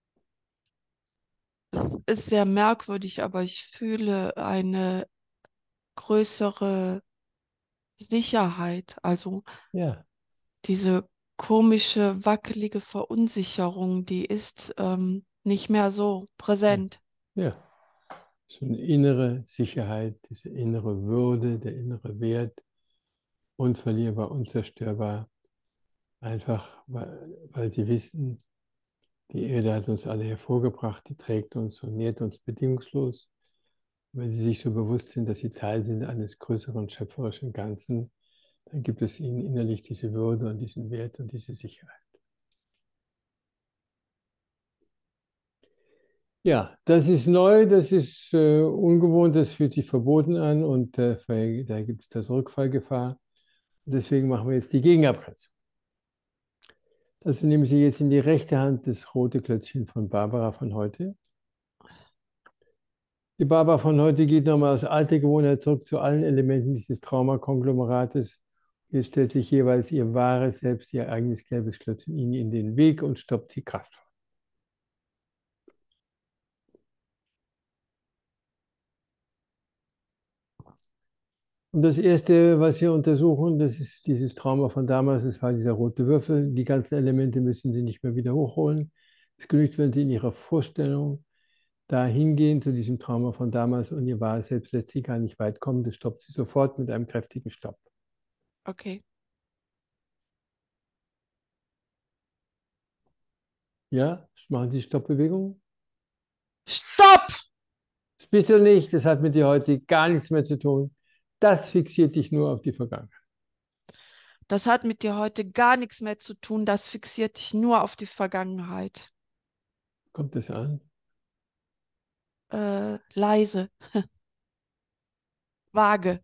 Es ist sehr merkwürdig, aber ich fühle eine größere Sicherheit. Also Ja, diese komische, wackelige Verunsicherung, die ist nicht mehr so ja, präsent. ja. So eine innere Sicherheit, diese innere Würde, der innere Wert, unverlierbar, unzerstörbar. Einfach, weil Sie wissen, die Erde hat uns alle hervorgebracht, die trägt uns und nährt uns bedingungslos. Wenn Sie sich so bewusst sind, dass Sie Teil sind eines größeren schöpferischen Ganzen, dann gibt es Ihnen innerlich diese Würde und diesen Wert und diese Sicherheit. Ja, das ist neu, das ist ungewohnt, das fühlt sich verboten an und da gibt es das Rückfallgefahr. Deswegen machen wir jetzt die Gegenabgrenzung. Also nehmen Sie jetzt in die rechte Hand das rote Klötzchen von Barbara von heute. Die Barbara von heute geht nochmal aus alter Gewohnheit zurück zu allen Elementen dieses Traumakonglomerates. Jetzt stellt sich jeweils ihr wahres Selbst, ihr eigenes gelbes Klötzchen Ihnen in den Weg und stoppt sie kraftvoll. Und das Erste, was wir untersuchen, das ist dieses Trauma von damals, das war dieser rote Würfel. Die ganzen Elemente müssen Sie nicht mehr wieder hochholen. Es genügt, wenn Sie in Ihrer Vorstellung da hingehen zu diesem Trauma von damals und Ihr wahres Selbst lässt Sie gar nicht weit kommen. Das stoppt Sie sofort mit einem kräftigen Stopp. Okay. Ja, machen Sie Stoppbewegung. Stopp! Das bist du nicht, das hat mit dir heute gar nichts mehr zu tun. Das fixiert dich nur auf die Vergangenheit. Das hat mit dir heute gar nichts mehr zu tun. Das fixiert dich nur auf die Vergangenheit. Kommt das an? Leise, vage.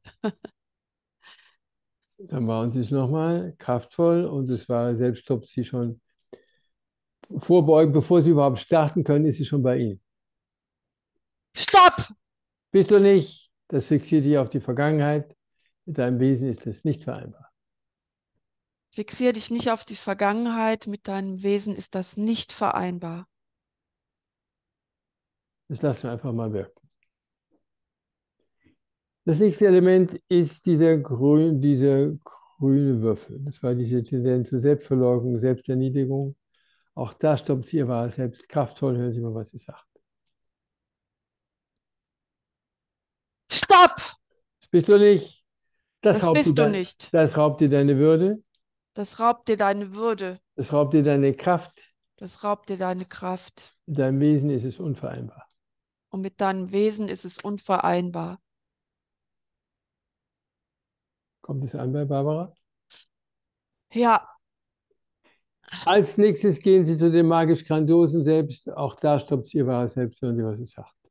Dann waren sie es nochmal kraftvoll und es war, selbst stoppt sie schon vorbeugen, bevor sie überhaupt starten können, ist sie schon bei Ihnen. Stopp! Bist du nicht? Das fixiert dich auf die Vergangenheit. Mit deinem Wesen ist das nicht vereinbar. Fixier dich nicht auf die Vergangenheit. Mit deinem Wesen ist das nicht vereinbar. Das lassen wir einfach mal wirken. Das nächste Element ist dieser grüne Würfel. Das war diese Tendenz zur Selbstverleugnung, Selbsterniedrigung. Auch da stoppt sie ihr wahres Selbst kraftvoll. Hören Sie mal, was sie sagt. Stopp! Das bist du nicht. Das bist du nicht. Das raubt dir deine Würde, Das raubt dir deine Würde. das raubt dir deine Kraft. Das raubt dir deine Kraft. Mit deinem Wesen ist es unvereinbar. Und mit deinem Wesen ist es unvereinbar. Kommt es an bei Barbara? Ja, Als nächstes gehen Sie zu dem magisch-grandiosen Selbst. Auch da stoppt Sie Ihr wahres Selbst, hören Sie, was es sagt.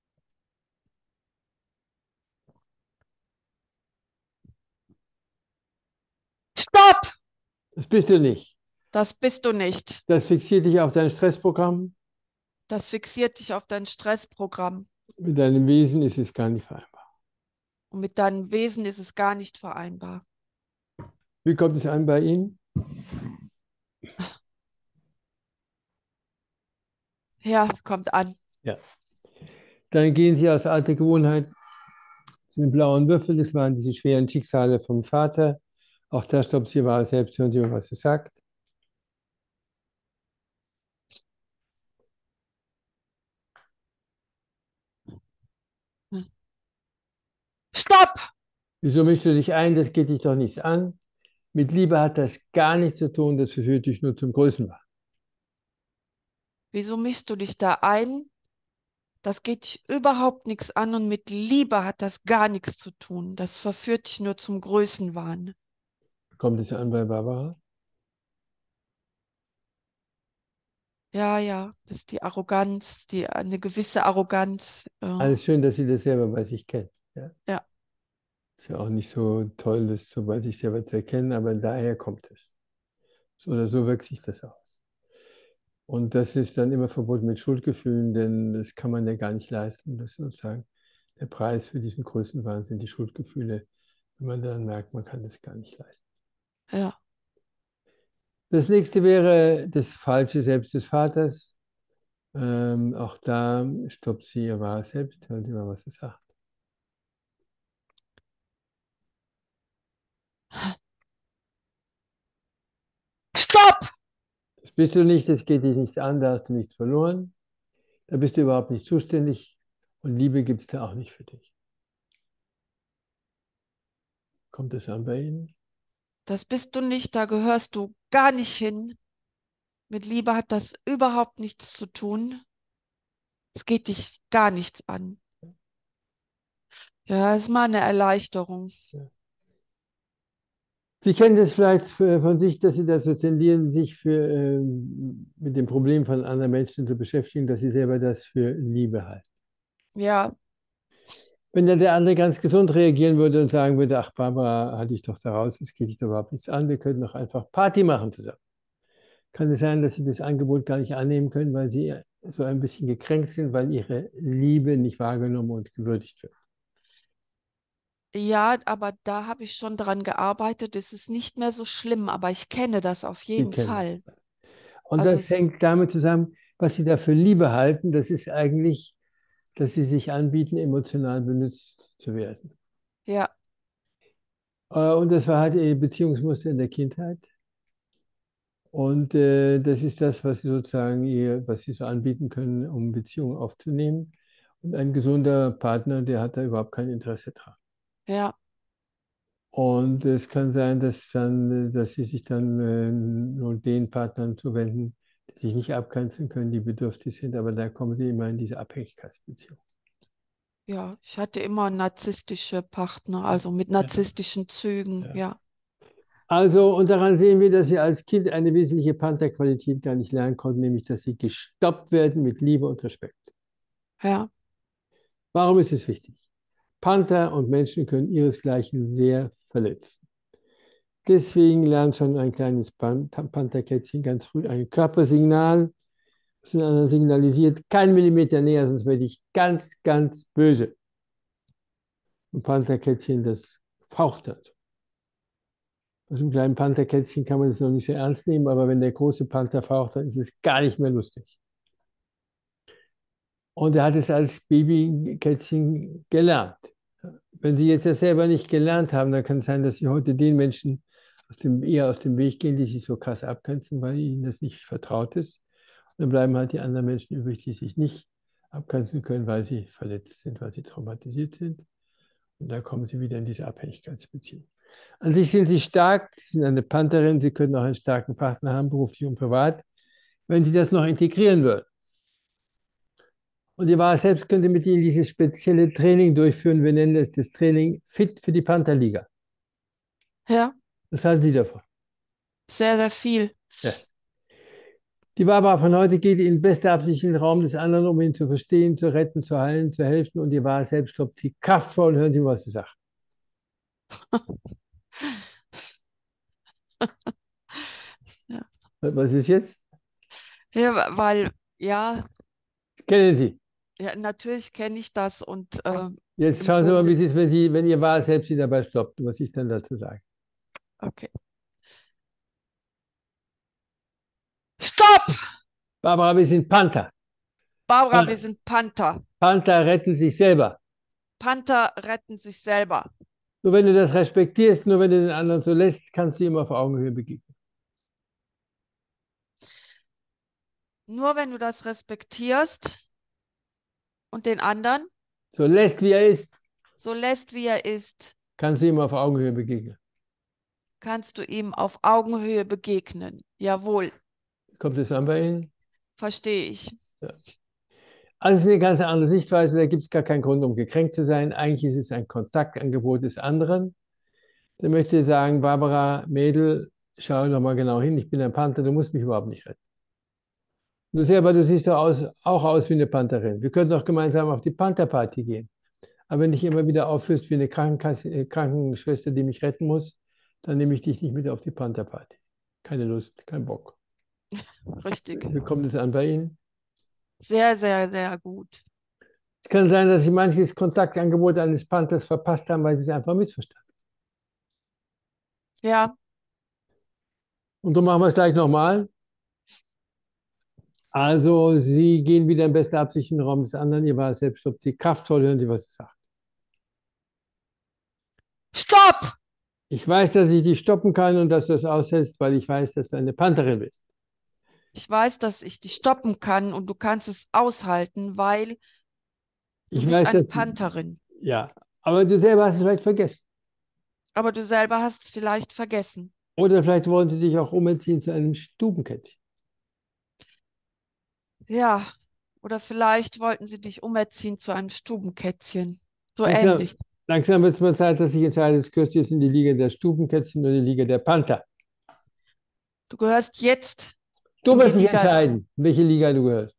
stopp! Das bist du nicht. Das bist du nicht. Das fixiert dich auf dein Stressprogramm. Das fixiert dich auf dein Stressprogramm. Mit deinem Wesen ist es gar nicht vereinbar. Und mit deinem Wesen ist es gar nicht vereinbar. Wie kommt es an bei Ihnen? Ja, kommt an. Ja. Dann gehen Sie aus alter Gewohnheit zu den blauen Würfel. Das waren diese schweren Schicksale vom Vater. Auch da stoppt Sie Ihr wahres Selbst, hören Sie, was es sagt. Stopp! Wieso mischst du dich ein? Das geht dich doch nichts an. Mit Liebe hat das gar nichts zu tun. Das führt dich nur zum Größenwahn. Wieso mischst du dich da ein? Das geht dich überhaupt nichts an und mit Liebe hat das gar nichts zu tun. Das verführt dich nur zum Größenwahn. Kommt es an bei Barbara? Ja, ja, das ist die Arroganz, eine gewisse Arroganz. Alles schön, dass Sie das selber bei sich kennen. Ja. Ja, Ist ja auch nicht so toll, das so bei sich selber zu erkennen, aber daher kommt es. So oder so wirkt sich das aus. Und das ist dann immer verbunden mit Schuldgefühlen, denn das kann man ja gar nicht leisten. Das ist sozusagen der Preis für diesen Größenwahn sind die Schuldgefühle, wenn man dann merkt, man kann das gar nicht leisten. ja. Das nächste wäre das falsche Selbst des Vaters. Auch da stoppt sie ihr wahres Selbst, hört immer, was sie sagt. Stopp! Das bist du nicht, das geht dich nichts an, da hast du nichts verloren. Da bist du überhaupt nicht zuständig und Liebe gibt es da auch nicht für dich. Kommt das an bei Ihnen? Das bist du nicht, da gehörst du gar nicht hin. Mit Liebe hat das überhaupt nichts zu tun. Es geht dich gar nichts an. Ja, ist mal eine Erleichterung. Ja. Sie kennen das vielleicht von sich, dass Sie dazu tendieren, sich mit dem Problem von anderen Menschen zu beschäftigen, dass Sie selber das für Liebe halten. Ja, Wenn dann der andere ganz gesund reagieren würde und sagen würde, ach Barbara, halte ich doch da raus, es geht dich doch überhaupt nichts an, wir könnten doch einfach Party machen zusammen. Kann es sein, dass Sie das Angebot gar nicht annehmen können, weil Sie so ein bisschen gekränkt sind, weil Ihre Liebe nicht wahrgenommen und gewürdigt wird? ja, aber da habe ich schon dran gearbeitet. Es ist nicht mehr so schlimm, aber ich kenne das auf Sie jeden kennen Fall. das. Und Also das hängt damit zusammen, was Sie da für Liebe halten, das ist eigentlich, dass Sie sich anbieten, emotional benutzt zu werden. ja, Und das war halt Ihr Beziehungsmuster in der Kindheit. Und das ist das, was Sie sozusagen was Sie so anbieten können, um Beziehungen aufzunehmen. Und ein gesunder Partner, der hat da überhaupt kein Interesse dran. ja, Und es kann sein, dass Sie sich dann nur den Partnern zuwenden, die sich nicht abgrenzen können, die bedürftig sind, aber da kommen Sie immer in diese Abhängigkeitsbeziehung. ja. Ich hatte immer narzisstische Partner, Ja, also mit ja, narzisstischen Zügen. ja. Ja, Also, und daran sehen wir, dass Sie als Kind eine wesentliche Pantherqualität gar nicht lernen konnten, nämlich, dass Sie gestoppt werden mit Liebe und Respekt. ja, Warum ist es wichtig? Panther und Menschen können ihresgleichen sehr verletzen. Deswegen lernt schon ein kleines Pantherkätzchen ganz früh ein Körpersignal, das den anderen signalisiert, kein Millimeter näher, sonst werde ich ganz, ganz böse. Ein Pantherkätzchen, das faucht dann. Bei so einem kleinen Pantherkätzchen kann man das noch nicht so ernst nehmen, aber wenn der große Panther faucht, dann ist es gar nicht mehr lustig. Und er hat es als Babykätzchen gelernt. Wenn Sie jetzt das selber nicht gelernt haben, dann kann es sein, dass Sie heute den Menschen eher aus dem Weg gehen, die sich so krass abgrenzen, weil ihnen das nicht vertraut ist. Und dann bleiben halt die anderen Menschen übrig, die sich nicht abgrenzen können, weil sie verletzt sind, weil sie traumatisiert sind. Und da kommen Sie wieder in diese Abhängigkeitsbeziehung. An sich sind Sie stark, Sie sind eine Pantherin, Sie können auch einen starken Partner haben, beruflich und privat, wenn Sie das noch integrieren würden. Und Ihr wahres Selbst könnte mit Ihnen dieses spezielle Training durchführen. Wir nennen es das Training Fit für die Pantherliga. Ja, Was halten Sie davon? sehr, sehr viel. Ja. Die Barbara von heute geht in bester Absicht in den Raum des anderen, um ihn zu verstehen, zu retten, zu heilen, zu helfen. Und Ihr wahres Selbst stoppt Sie kraftvoll und hören Sie, was sie sagt. Ja, Was ist jetzt? ja weil, ja, Kennen Sie. ja, natürlich kenne ich das und Jetzt im schauen Sie mal, wie Grunde, es ist, wenn Ihr wahres Selbst Sie dabei stoppt, was ich dann dazu sage. okay. Stopp! Barbara, wir sind Panther. Barbara, wir sind Panther. Panther retten sich selber. Panther retten sich selber. Nur wenn du das respektierst, nur wenn du den anderen so lässt, kannst du ihm auf Augenhöhe begegnen. Nur wenn du das respektierst und den anderen So lässt, wie er ist, so lässt, wie er ist, kannst du ihm auf Augenhöhe begegnen. kannst du ihm auf Augenhöhe begegnen. Jawohl, Kommt es an bei Ihnen? verstehe ich. Ja. Also es ist eine ganz andere Sichtweise, da gibt es gar keinen Grund, um gekränkt zu sein. Eigentlich ist es ein Kontaktangebot des anderen. Der möchte sagen, Barbara, Mädel, schau doch mal genau hin, ich bin ein Panther, du musst mich überhaupt nicht retten. Du selber, du siehst doch auch aus wie eine Pantherin. Wir könnten doch gemeinsam auf die Pantherparty gehen. Aber wenn dich immer wieder aufführst wie eine Krankenschwester, die mich retten muss, dann nehme ich dich nicht mit auf die Pantherparty. Keine Lust, kein Bock. Richtig. Wie kommt es an bei Ihnen? Sehr, sehr, sehr gut. Es kann sein, dass Sie manches Kontaktangebot eines Panthers verpasst haben, weil Sie es einfach missverstanden Ja, haben. Und so machen wir es gleich nochmal. Also, Sie gehen wieder in bester Absicht in den Raum des anderen. Ihr wahres Selbst stoppt Sie kraftvoll, hören Sie, was sie sagt. stopp! Ich weiß, dass ich dich stoppen kann und dass du es aushältst, weil ich weiß, dass du eine Pantherin bist. Ich weiß, dass ich dich stoppen kann und du kannst es aushalten, weil du Ich bist weiß, eine dass, Pantherin. ja, aber du selber hast es vielleicht vergessen. Aber du selber hast es vielleicht vergessen. Oder vielleicht wollen sie dich auch umerziehen zu einem Stubenkätzchen. Ja, oder vielleicht wollten sie dich umerziehen zu einem Stubenkätzchen. So Langsam, ähnlich. langsam wird es mal Zeit, dass ich entscheide, es gehörst du jetzt in die Liga der Stubenkätzchen oder die Liga der Panther. Du gehörst jetzt Du in die musst dich Liga, entscheiden, in welche Liga du gehörst.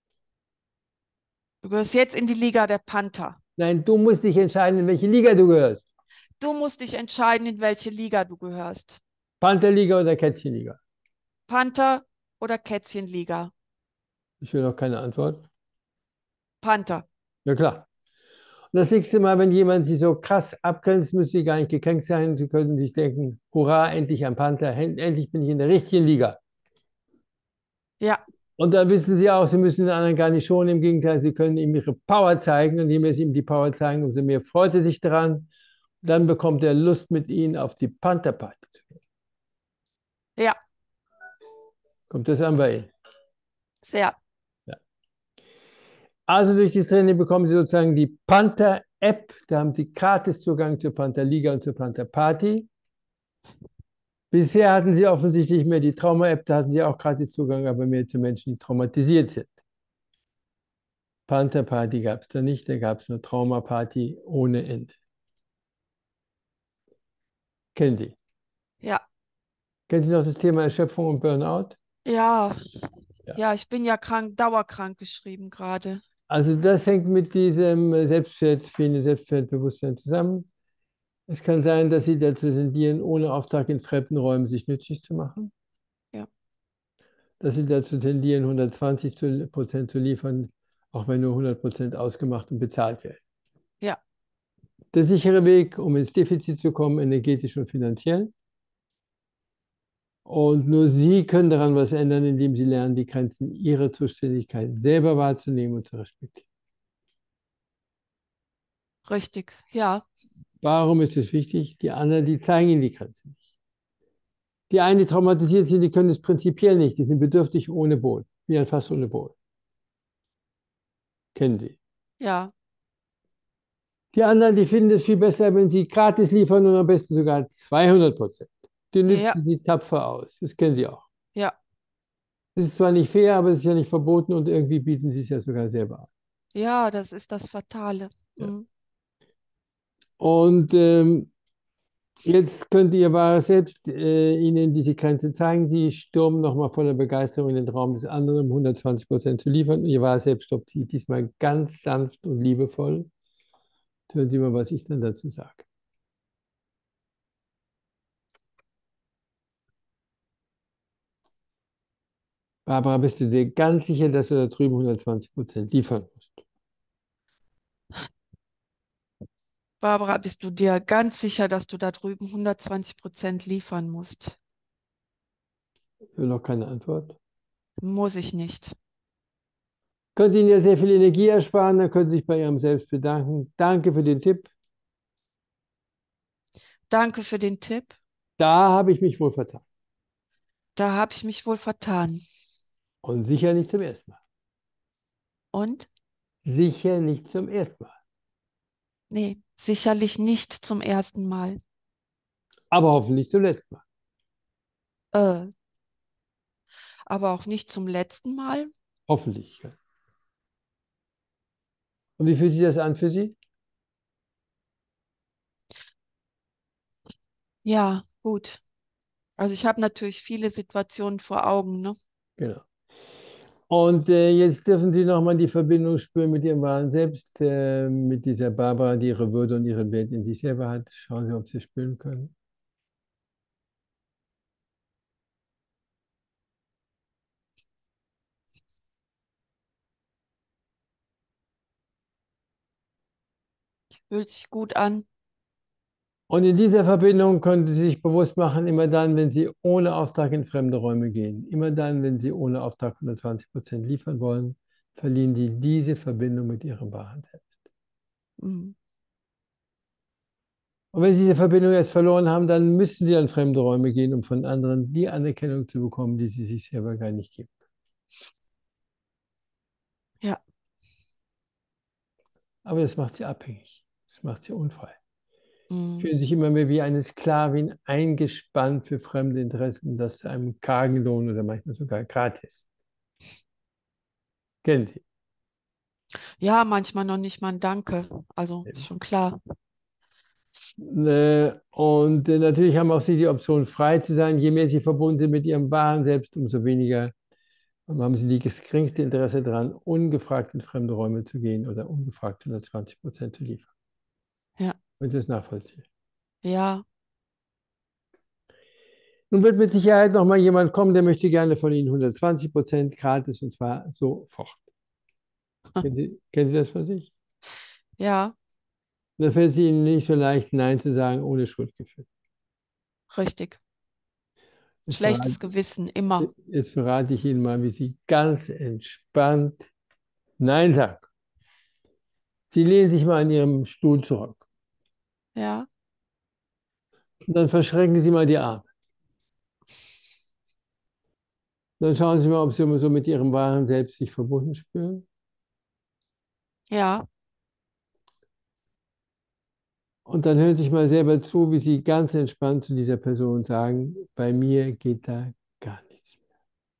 du gehörst jetzt in die Liga der Panther. Nein, du musst dich entscheiden, in welche Liga du gehörst. Du musst dich entscheiden, in welche Liga du gehörst. Pantherliga oder Kätzchenliga? Panther oder Kätzchenliga? Ich will noch keine Antwort. Panther. Ja, klar. Und das nächste Mal, wenn jemand sie so krass abgrenzt, müsste sie gar nicht gekränkt sein. Sie könnten sich denken, hurra, endlich ein Panther, endlich bin ich in der richtigen Liga. Ja, Und dann wissen sie auch, sie müssen den anderen gar nicht schonen. Im Gegenteil, sie können ihm ihre Power zeigen. Und je mehr sie ihm die Power zeigen, umso mehr freut er sich daran. Dann bekommt er Lust, mit ihnen auf die Pantherparty zu gehen. ja, Kommt das an bei Ihnen? sehr. Ja. Also durch dieses Training bekommen Sie sozusagen die Panther-App. Da haben Sie gratis Zugang zur Panther-Liga und zur Panther-Party. Bisher hatten Sie offensichtlich mehr die Trauma-App. Da hatten Sie auch gratis Zugang, aber mehr zu Menschen, die traumatisiert sind. Panther-Party gab es da nicht. Da gab es nur Trauma-Party ohne Ende. Kennen Sie? Ja, Kennen Sie noch das Thema Erschöpfung und Burnout? ja, Ja. ja, ich bin ja krank, dauerkrank geschrieben gerade. Also das hängt mit diesem fehlenden Selbstwertbewusstsein zusammen. Es kann sein, dass Sie dazu tendieren, ohne Auftrag in fremden Räumen sich nützlich zu machen. Ja, Dass Sie dazu tendieren, 120% zu liefern, auch wenn nur 100% ausgemacht und bezahlt werden. ja, Der sichere Weg, um ins Defizit zu kommen, energetisch und finanziell. Und nur Sie können daran was ändern, indem Sie lernen, die Grenzen Ihrer Zuständigkeit selber wahrzunehmen und zu respektieren. richtig. Ja, Warum ist es wichtig? Die anderen, die zeigen Ihnen die Grenzen nicht. Die einen, die traumatisiert sind, die können es prinzipiell nicht. Die sind bedürftig ohne Boden, wie ein Fass ohne Boden. Kennen Sie. ja, Die anderen, die finden es viel besser, wenn sie gratis liefern und am besten sogar 200%. Die Ja, nützen sie tapfer aus. Das kennen sie auch. ja, Es ist zwar nicht fair, aber es ist ja nicht verboten und irgendwie bieten sie es ja sogar selber an. ja, das ist das Fatale. Ja. Mhm. Und jetzt könnt ihr wahres Selbst ihnen diese Grenze zeigen. Sie stürmen nochmal voller Begeisterung in den Raum des anderen, um 120% zu liefern. Und ihr wahres Selbst stoppt sie diesmal ganz sanft und liebevoll. Hören Sie mal, was ich dann dazu sage. Barbara, bist du dir ganz sicher, dass du da drüben 120% liefern musst? Barbara, bist du dir ganz sicher, dass du da drüben 120% liefern musst? Ich will noch keine Antwort. Muss ich nicht. Könnte Ihnen ja sehr viel Energie ersparen, dann können Sie sich bei Ihrem Selbst bedanken. Danke für den Tipp. Danke für den Tipp. Da habe ich mich wohl vertan. Da habe ich mich wohl vertan. Und sicher nicht zum ersten Mal. Und? Sicher nicht zum ersten Mal. Nee, sicherlich nicht zum ersten Mal. Aber hoffentlich zum letzten Mal. Äh, aber auch nicht zum letzten Mal. Hoffentlich. Ja. Und wie fühlt sich das an für Sie? Ja, gut. Also ich habe natürlich viele Situationen vor Augen, ne? Genau. Und jetzt dürfen Sie nochmal die Verbindung spüren mit Ihrem wahren Selbst, mit dieser Barbara, die ihre Würde und ihren Wert in sich selber hat. Schauen Sie, ob Sie spüren können. Fühlt sich gut an. Und in dieser Verbindung können Sie sich bewusst machen, immer dann, wenn Sie ohne Auftrag in fremde Räume gehen, immer dann, wenn Sie ohne Auftrag 120% liefern wollen, verlieren Sie diese Verbindung mit Ihrem wahren Selbst. Mhm. Und wenn Sie diese Verbindung erst verloren haben, dann müssen Sie an fremde Räume gehen, um von anderen die Anerkennung zu bekommen, die Sie sich selber gar nicht geben. Ja. Aber das macht Sie abhängig. Das macht Sie unfrei. Mhm. Fühlen sich immer mehr wie eine Sklavin eingespannt für fremde Interessen, das zu einem kargen Lohn oder manchmal sogar gratis. Kennen Sie? Ja, manchmal noch nicht mal ein Danke. Also ist schon klar. Und natürlich haben auch Sie die Option, frei zu sein. Je mehr Sie verbunden sind mit Ihrem wahren Selbst, umso weniger haben Sie das geringste Interesse daran, ungefragt in fremde Räume zu gehen oder ungefragt 120% zu liefern. Ja. Wenn Sie das nachvollziehen. Ja. Nun wird mit Sicherheit noch mal jemand kommen, der möchte gerne von Ihnen 120% gratis und zwar sofort. Kennen Sie das von sich? Ja, Dann fällt es Ihnen nicht so leicht, Nein zu sagen, ohne Schuldgefühl. richtig. Jetzt verrate, Schlechtes Gewissen, immer. jetzt verrate ich Ihnen mal, wie Sie ganz entspannt Nein sagen. Sie lehnen sich mal in Ihrem Stuhl zurück. Ja, Und dann verschränken Sie mal die Arme. Dann schauen Sie mal, ob Sie so mit Ihrem wahren Selbst sich verbunden spüren. ja. Und dann hören Sie sich mal selber zu, wie Sie ganz entspannt zu dieser Person sagen, bei mir geht da gar nichts mehr.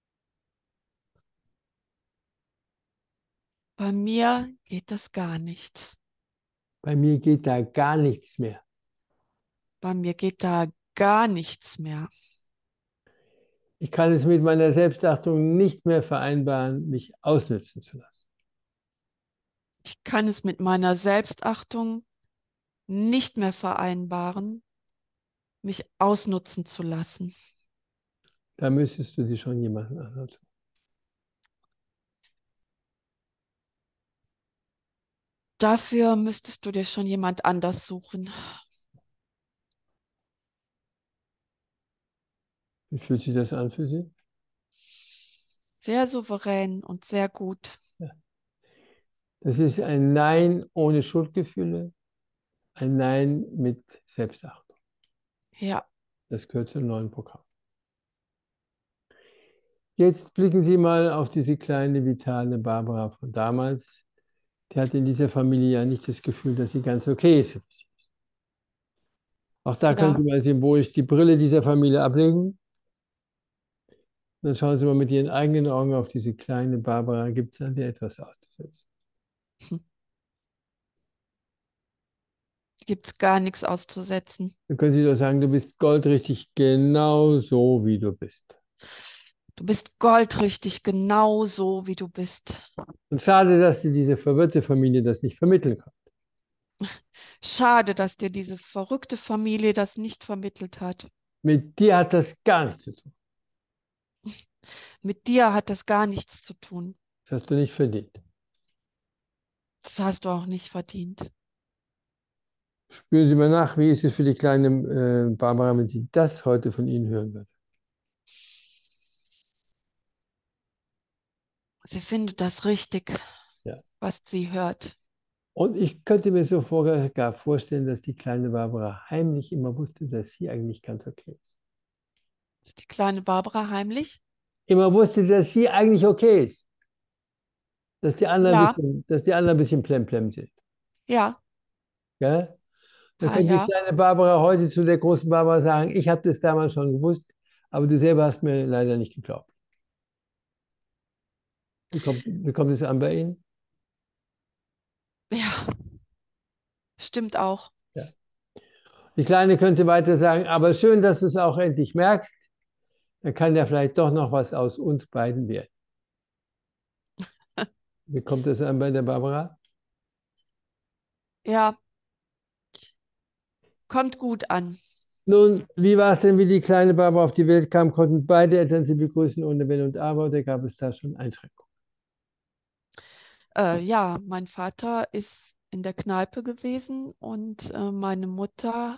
Bei mir geht das gar nicht. Bei mir geht da gar nichts mehr. Bei mir geht da gar nichts mehr. Ich kann es mit meiner Selbstachtung nicht mehr vereinbaren, mich ausnützen zu lassen. Ich kann es mit meiner Selbstachtung nicht mehr vereinbaren, mich ausnutzen zu lassen. Da müsstest du dir schon jemanden anderen suchen. Dafür müsstest du dir schon jemand anders suchen. Wie fühlt sich das an für Sie? Sehr souverän und sehr gut. Ja. Das ist ein Nein ohne Schuldgefühle, ein Nein mit Selbstachtung. Ja, Das gehört zum neuen Programm. Jetzt blicken Sie mal auf diese kleine, vitale Barbara von damals, der hat in dieser Familie ja nicht das Gefühl, dass sie ganz okay ist. Auch da können Ja, Sie mal symbolisch die Brille dieser Familie ablegen. Dann schauen Sie mal mit Ihren eigenen Augen auf diese kleine Barbara. Gibt es an der etwas auszusetzen? gibt es gar nichts auszusetzen. Dann können Sie doch sagen, du bist goldrichtig genau so, wie du bist. Du bist goldrichtig, genau so, wie du bist. Und schade, dass dir diese verwirrte Familie das nicht vermitteln kann. Schade, dass dir diese verrückte Familie das nicht vermittelt hat. Mit dir hat das gar nichts zu tun. Mit dir hat das gar nichts zu tun. Das hast du nicht verdient. Das hast du auch nicht verdient. Spüren Sie mal nach, wie ist es für die kleine Barbara, wenn sie das heute von Ihnen hören wird. Sie findet das richtig, Ja. was sie hört. Und ich könnte mir so gar vorstellen, dass die kleine Barbara heimlich immer wusste, dass sie eigentlich ganz okay ist. Die kleine Barbara heimlich? Immer wusste, dass sie eigentlich okay ist. Ja, Dass die anderen ein bisschen plemplem sind. ja, Gell? Dann ha, könnte die ja. kleine Barbara heute zu der großen Barbara sagen, ich habe das damals schon gewusst, aber du selber hast mir leider nicht geglaubt. Wie kommt es an bei Ihnen? Ja, stimmt auch. Ja. Die Kleine könnte weiter sagen, aber schön, dass du es auch endlich merkst. Dann kann ja vielleicht doch noch was aus uns beiden werden. Wie kommt es an bei der Barbara? Ja, kommt gut an. Nun, wie war es denn, wie die kleine Barbara auf die Welt kam? Konnten beide Eltern sie begrüßen ohne Wenn und Aber oder gab es da schon Einschränkungen? Ja, mein Vater ist in der Kneipe gewesen und meine Mutter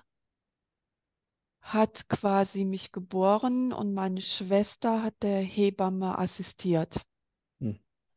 hat quasi mich geboren und meine Schwester hat der Hebamme assistiert. Hm.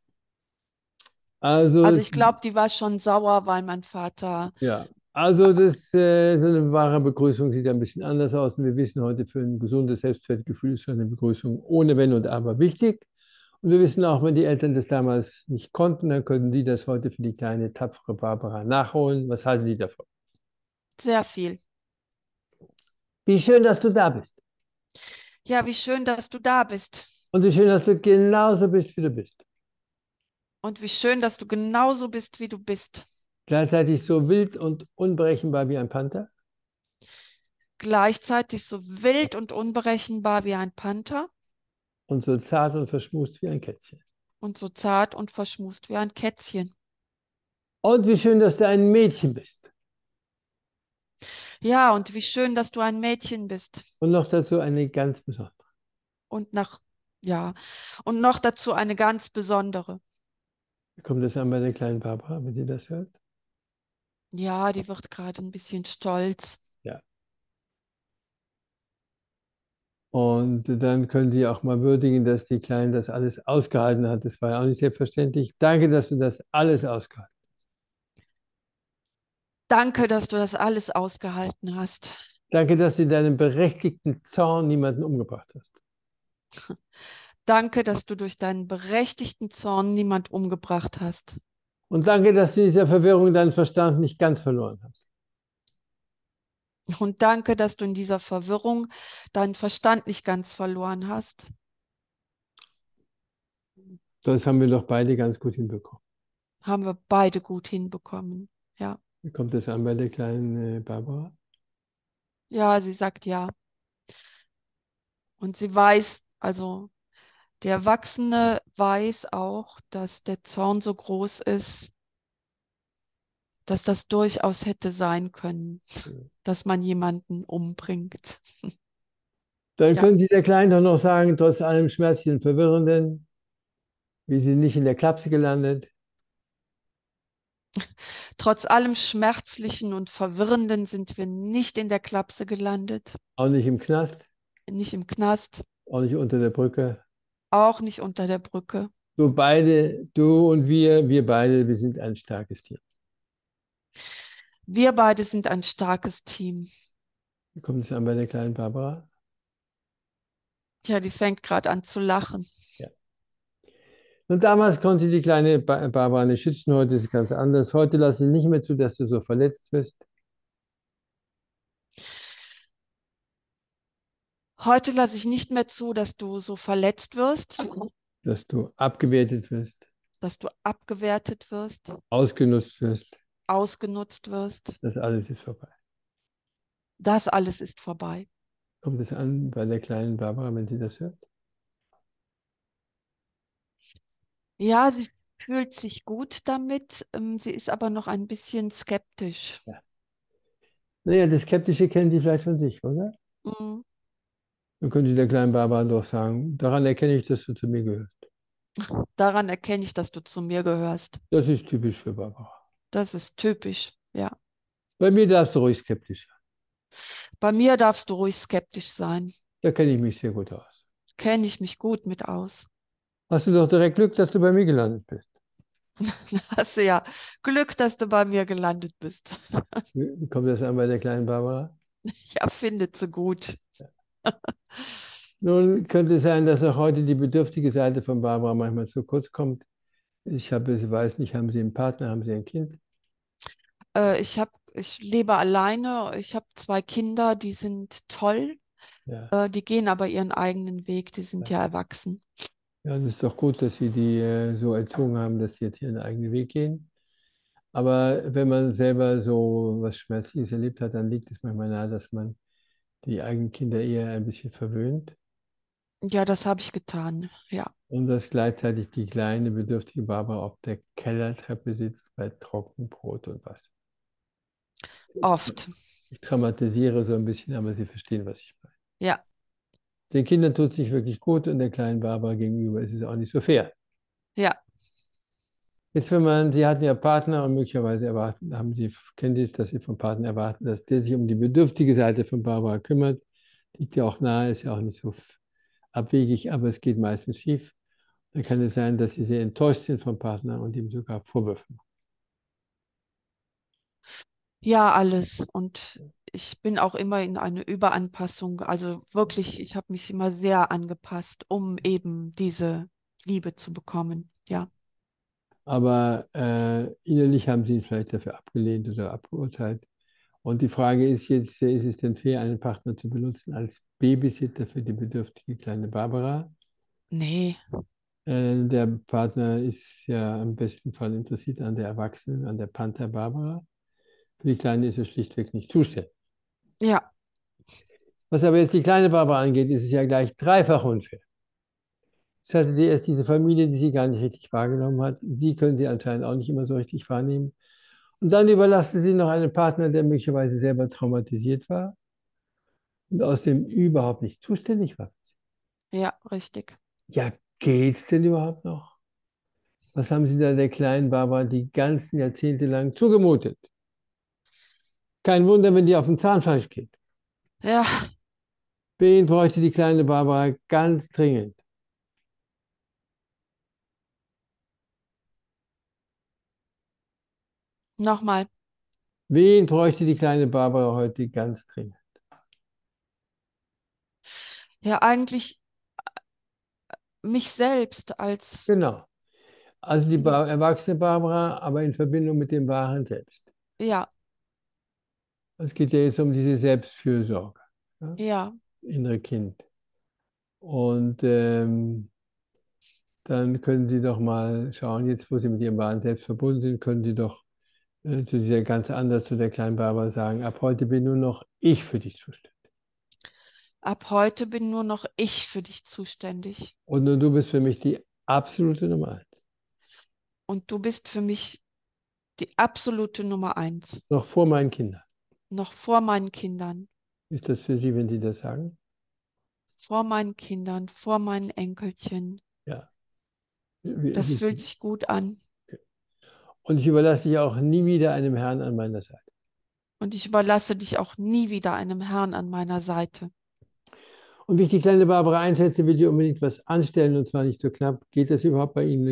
Also, Also ich glaube, die war schon sauer, weil mein Vater, ja, so eine wahre Begrüßung sieht ein bisschen anders aus. Und wir wissen heute, für ein gesundes Selbstwertgefühl ist so eine Begrüßung ohne Wenn und Aber wichtig. Und wir wissen auch, wenn die Eltern das damals nicht konnten, dann können die das heute für die kleine, tapfere Barbara nachholen. Was halten Sie davon? sehr viel. Wie schön, dass du da bist. Ja, wie schön, dass du da bist. Und wie schön, dass du genauso bist, wie du bist. Und wie schön, dass du genauso bist, wie du bist. Gleichzeitig so wild und unberechenbar wie ein Panther Gleichzeitig so wild und unberechenbar wie ein Panther und so zart und verschmust wie ein Kätzchen. und so zart und verschmust wie ein Kätzchen. Und wie schön, dass du ein Mädchen bist. Ja, und wie schön, dass du ein Mädchen bist. Und noch dazu eine ganz besondere. Und nach, ja, und noch dazu eine ganz besondere. Wie kommt das an bei der kleinen Barbara, wenn sie das hört? Ja, die wird gerade ein bisschen stolz. Ja. Und dann können Sie auch mal würdigen, dass die Kleine das alles ausgehalten hat. Das war ja auch nicht selbstverständlich. Danke, dass du das alles ausgehalten Danke, dass du das alles ausgehalten hast. hast. Danke, dass du in deinem berechtigten Zorn niemanden umgebracht hast. Danke, dass du durch deinen berechtigten Zorn niemand umgebracht hast. Und danke, dass du in dieser Verwirrung deinen Verstand nicht ganz verloren hast. Und danke, dass du in dieser Verwirrung deinen Verstand nicht ganz verloren hast. Das haben wir doch beide ganz gut hinbekommen. Haben wir beide gut hinbekommen. Ja, Wie kommt das an bei der kleinen Barbara? ja, sie sagt ja. Und sie weiß, also der Erwachsene weiß auch, dass der Zorn so groß ist, dass das durchaus hätte sein können, dass man jemanden umbringt. Dann Ja, können Sie der Kleinen doch noch sagen, trotz allem Schmerzlichen und Verwirrenden, wie sie nicht in der Klapse gelandet, trotz allem Schmerzlichen und Verwirrenden sind wir nicht in der Klapse gelandet, auch nicht im Knast, nicht im Knast, auch nicht unter der Brücke. auch nicht unter der Brücke. Du beide, du und wir beide, wir sind ein starkes Team. Wir beide sind ein starkes Team. Wie kommt es an bei der kleinen Barbara? Ja, die fängt gerade an zu lachen. Ja. Und damals konnte die kleine Barbara nicht schützen, heute ist es ganz anders. Heute lasse ich nicht mehr zu, dass du so verletzt wirst, Heute lasse ich nicht mehr zu, dass du so verletzt wirst, dass du abgewertet wirst, dass du abgewertet wirst, ausgenutzt wirst. ausgenutzt wirst. Das alles ist vorbei. Das alles ist vorbei. Kommt es an bei der kleinen Barbara, wenn sie das hört? Ja, sie fühlt sich gut damit. Sie ist aber noch ein bisschen skeptisch. Ja. Naja, das Skeptische kennen Sie vielleicht von sich, oder? Mm, Dann können Sie der kleinen Barbara doch sagen, daran erkenne ich, dass du zu mir gehörst. Daran erkenne ich, dass du zu mir gehörst. Das ist typisch für Barbara. Das ist typisch, ja. Bei mir darfst du ruhig skeptisch sein. Bei mir darfst du ruhig skeptisch sein. Da kenne ich mich sehr gut aus. Kenne ich mich gut mit aus. Hast du doch direkt Glück, dass du bei mir gelandet bist. Hast du ja Glück, dass du bei mir gelandet bist. Wie kommt das an bei der kleinen Barbara? Ich erfinde sie gut. Nun könnte es sein, dass auch heute die bedürftige Seite von Barbara manchmal zu kurz kommt. Ich weiß nicht, haben Sie einen Partner, haben Sie ein Kind? Ich lebe alleine. Ich habe zwei Kinder, die sind toll. Ja. Die gehen aber ihren eigenen Weg. Die sind ja erwachsen. Ja, das ist doch gut, dass Sie die so erzogen haben, dass sie jetzt ihren eigenen Weg gehen. Aber wenn man selber so was Schmerzliches erlebt hat, dann liegt es manchmal nahe, dass man die eigenen Kinder eher ein bisschen verwöhnt Ja, das habe ich getan. Ja, und dass gleichzeitig die kleine, bedürftige Barbara auf der Kellertreppe sitzt bei Trockenbrot und Wasser. oft. Ich dramatisiere so ein bisschen, aber Sie verstehen, was ich meine. Ja, Den Kindern tut es nicht wirklich gut und der kleinen Barbara gegenüber ist es auch nicht so fair. ja, Jetzt, wenn man, Sie hatten ja Partner und möglicherweise kennen Sie es, dass Sie vom Partner erwarten, dass der sich um die bedürftige Seite von Barbara kümmert. Liegt ja auch nahe, ist ja auch nicht so abwegig, aber es geht meistens schief. Dann kann es sein, dass Sie sehr enttäuscht sind vom Partner und ihm sogar Vorwürfe machen. ja, alles. Und ich bin auch immer in eine Überanpassung. Also wirklich, ich habe mich immer sehr angepasst, um eben diese Liebe zu bekommen. Ja. Aber innerlich haben Sie ihn vielleicht dafür abgelehnt oder abgeurteilt. Und die Frage ist jetzt, ist es denn fair, einen Partner zu benutzen als Babysitter für die bedürftige kleine Barbara? Nee, Der Partner ist ja im besten Fall interessiert an der Erwachsenen, an der Panther Barbara. Für die Kleine ist er schlichtweg nicht zuständig. ja, Was aber jetzt die kleine Barbara angeht, ist es ja gleich dreifach unfair. Es hatte sie erst diese Familie, die sie gar nicht richtig wahrgenommen hat. Sie können sie anscheinend auch nicht immer so richtig wahrnehmen. Und dann überlassen sie noch einen Partner, der möglicherweise selber traumatisiert war und außerdem überhaupt nicht zuständig war. ja, richtig. Ja, geht's denn überhaupt noch? Was haben Sie da der kleinen Barbara die ganzen Jahrzehnte lang zugemutet? Kein Wunder, wenn die auf den Zahnfleisch geht. Ja, Wen bräuchte die kleine Barbara ganz dringend? nochmal. Wen bräuchte die kleine Barbara heute ganz dringend? Ja, eigentlich mich selbst als, Genau. Also die erwachsene Barbara, aber in Verbindung mit dem wahren Selbst. ja, Es geht ja jetzt um diese Selbstfürsorge, ja? ja. Innere Kind. Und dann können Sie doch mal schauen, jetzt wo Sie mit Ihrem wahren Selbst verbunden sind, können Sie doch zu dieser ganz anders zu der kleinen Barbara sagen, ab heute bin nur noch ich für dich zuständig. Ab heute bin nur noch ich für dich zuständig. Und nur du bist für mich die absolute Nummer eins. Und du bist für mich die absolute Nummer eins. Noch vor meinen Kindern. Noch vor meinen Kindern. Ist das für Sie, wenn Sie das sagen? Vor meinen Kindern, vor meinen Enkelchen. Ja. Das fühlt sich gut an. Und ich überlasse dich auch nie wieder einem Herrn an meiner Seite. Und ich überlasse dich auch nie wieder einem Herrn an meiner Seite. Und wie ich die kleine Barbara einschätze, will die unbedingt was anstellen und zwar nicht so knapp. Geht das überhaupt bei Ihnen oder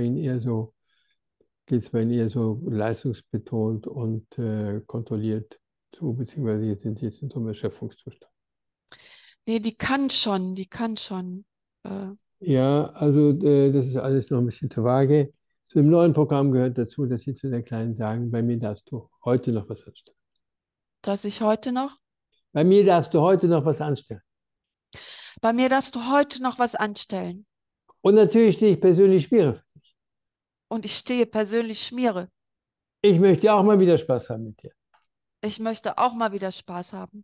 geht es bei Ihnen eher so leistungsbetont und kontrolliert zu, beziehungsweise jetzt sind Sie jetzt in so einem Erschöpfungszustand? Nee, die kann schon, die kann schon. Äh, Ja, also das ist alles noch ein bisschen zu vage. Zu dem neuen Programm gehört dazu, dass Sie zu der Kleinen sagen, bei mir darfst du heute noch was anstellen. Dass ich heute noch, Bei mir darfst du heute noch was anstellen. bei mir darfst du heute noch was anstellen. Und natürlich stehe ich persönlich Schmiere. Und ich stehe persönlich Schmiere. Ich möchte auch mal wieder Spaß haben mit dir. Ich möchte auch mal wieder Spaß haben.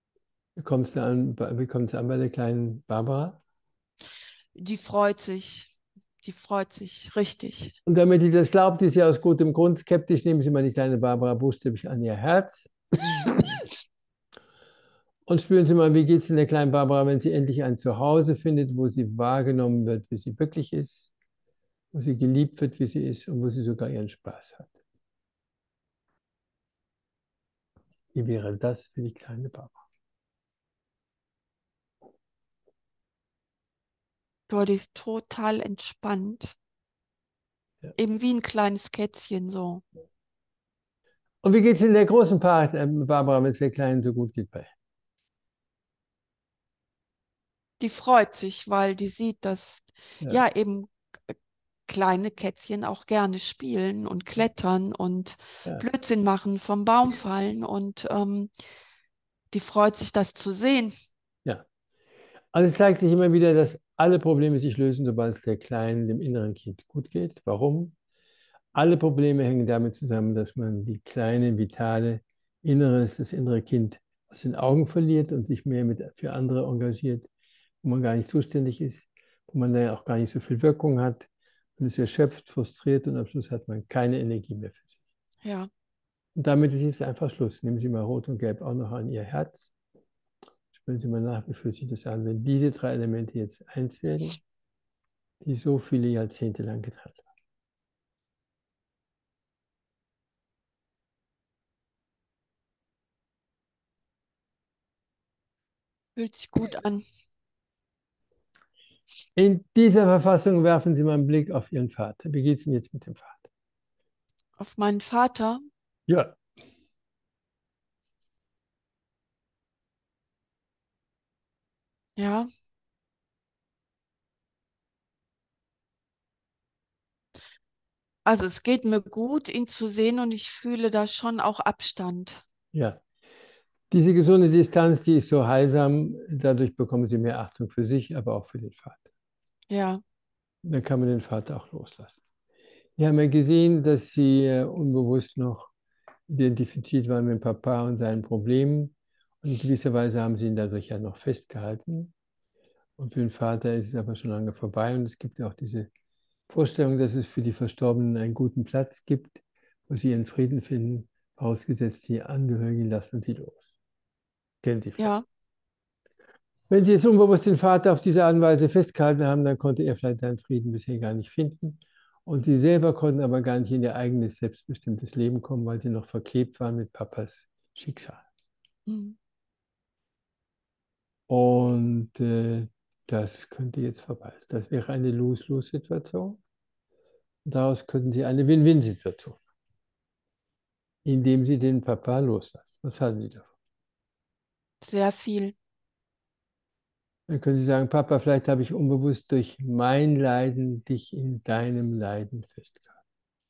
Wie kommst du an bei der kleinen Barbara? Die freut sich. Die freut sich richtig. Und damit die das glaubt, ist sie aus gutem Grund skeptisch. Nehmen Sie mal die kleine Barbara buchstäblich an ihr Herz und spüren Sie mal, wie geht es in der kleinen Barbara, wenn sie endlich ein Zuhause findet, wo sie wahrgenommen wird, wie sie wirklich ist, wo sie geliebt wird, wie sie ist und wo sie sogar ihren Spaß hat. Wie wäre das für die kleine Barbara? Boah, die ist total entspannt. Ja. Eben wie ein kleines Kätzchen so. Und wie geht es in der großen Barbara, wenn es der Kleinen so gut geht bei? Die freut sich, weil die sieht, dass Ja, ja eben äh, kleine Kätzchen auch gerne spielen und klettern und ja, Blödsinn machen, vom Baum fallen und die freut sich, das zu sehen. ja. Also es zeigt sich immer wieder, dass alle Probleme sich lösen, sobald es der Kleinen, dem inneren Kind gut geht. Warum? Alle Probleme hängen damit zusammen, dass man die kleine, vitale Inneres, das innere Kind aus den Augen verliert und sich mehr für andere engagiert, wo man gar nicht zuständig ist, wo man dann auch gar nicht so viel Wirkung hat. Man ist erschöpft, frustriert und am Schluss hat man keine Energie mehr für sich. Ja, Und damit ist jetzt einfach Schluss. Nehmen Sie mal Rot und Gelb auch noch an Ihr Herz. Spüren Sie mal nach, wie fühlt sich das an, wenn diese drei Elemente jetzt eins werden, die so viele Jahrzehnte lang getrennt waren. fühlt sich gut an. In dieser Verfassung werfen Sie mal einen Blick auf Ihren Vater. Wie geht es Ihnen jetzt mit dem Vater? Auf meinen Vater, Ja. ja. Also es geht mir gut, ihn zu sehen und ich fühle da schon auch Abstand. Ja. Diese gesunde Distanz, die ist so heilsam. Dadurch bekommen Sie mehr Achtung für sich, aber auch für den Vater. Ja, Dann kann man den Vater auch loslassen. Wir haben ja gesehen, dass Sie unbewusst noch identifiziert waren mit Papa und seinen Problemen. Und in gewisser Weise haben Sie ihn dadurch ja noch festgehalten. Und für den Vater ist es aber schon lange vorbei. Und es gibt ja auch diese Vorstellung, dass es für die Verstorbenen einen guten Platz gibt, wo sie ihren Frieden finden, vorausgesetzt die Angehörigen lassen sie los. Kennen Sie vielleicht. ja, Wenn Sie jetzt unbewusst den Vater auf diese Art und Weise festgehalten haben, dann konnte er vielleicht seinen Frieden bisher gar nicht finden. Und Sie selber konnten aber gar nicht in ihr eigenes, selbstbestimmtes Leben kommen, weil Sie noch verklebt waren mit Papas Schicksal. hm, Und das könnte jetzt vorbei sein. Das wäre eine Lose-Lose-Situation. Daraus könnten Sie eine Win-Win-Situation, indem Sie den Papa loslassen. Was halten Sie davon? sehr viel. Dann können Sie sagen, Papa, vielleicht habe ich unbewusst durch mein Leiden dich in deinem Leiden festgehalten.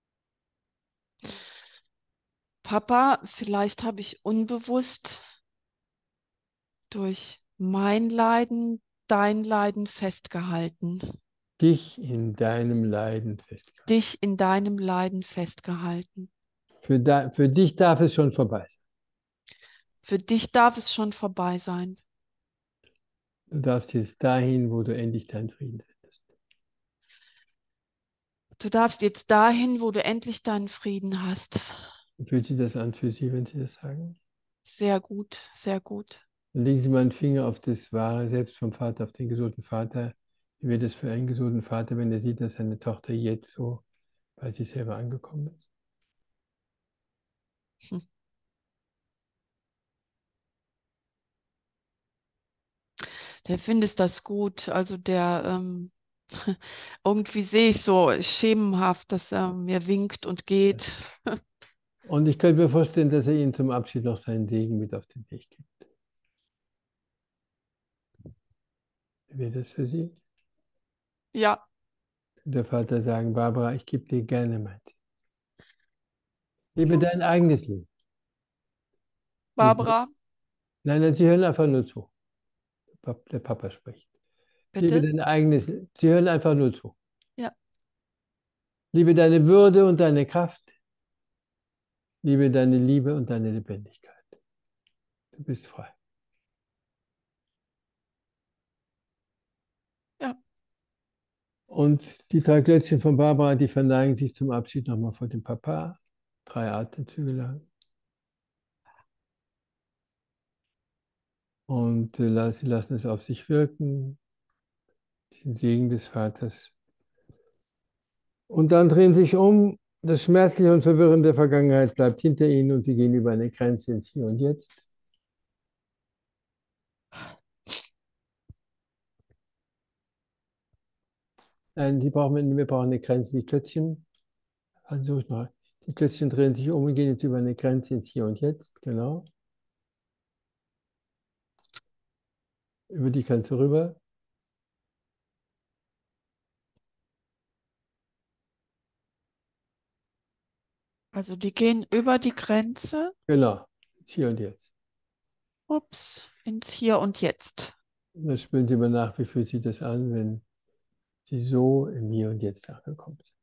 Papa, vielleicht habe ich unbewusst durch mein Leiden, dein Leiden festgehalten. Dich in deinem Leiden festgehalten. Dich in deinem Leiden festgehalten. Für dich darf es schon vorbei sein. Für dich darf es schon vorbei sein. Du darfst jetzt dahin, wo du endlich deinen Frieden findest. Du darfst jetzt dahin, wo du endlich deinen Frieden hast. Wie fühlt sich das an für Sie, wenn Sie das sagen? Sehr gut, sehr gut. Dann legen Sie mal einen Finger auf das wahre Selbst vom Vater, auf den gesunden Vater. Wie wird es für einen gesunden Vater, wenn er sieht, dass seine Tochter jetzt so bei sich selber angekommen ist? Hm. Der findet das gut. Also der irgendwie sehe ich so schemenhaft, dass er mir winkt und Ja. geht. Und ich könnte mir vorstellen, dass er Ihnen zum Abschied noch seinen Segen mit auf den Weg gibt. Wie wäre das für Sie? Ja, Der Vater sagen, Barbara, ich gebe dir gerne mein Tipp. Lebe ja. dein eigenes Leben. Barbara, Nein, nein, Sie hören einfach nur zu. Der Papa spricht. Lebe bitte? dein eigenes Leben. Sie hören einfach nur zu. Ja, Liebe deine Würde und deine Kraft. Liebe deine Liebe und deine Lebendigkeit. Du bist frei. ja. Und die drei Glöckchen von Barbara, die verneigen sich zum Abschied nochmal vor dem Papa. 3 Atemzüge lang. Und sie lassen es auf sich wirken. Den Segen des Vaters. Und dann drehen sie sich um. Das Schmerzliche und Verwirrende der Vergangenheit bleibt hinter ihnen und sie gehen über eine Grenze ins Hier und Jetzt. Nein, wir brauchen eine Grenze. Die Klötzchen, also ich mal. Die Klötzchen drehen sich um und gehen jetzt über eine Grenze ins Hier und Jetzt. Genau. Über die Grenze rüber. Also die gehen über die Grenze, Genau. Ins Hier und Jetzt. ups, ins Hier und Jetzt. Und dann spüren Sie mal nach, wie fühlt sich das an, wenn Sie so im Hier und Jetzt angekommen sind.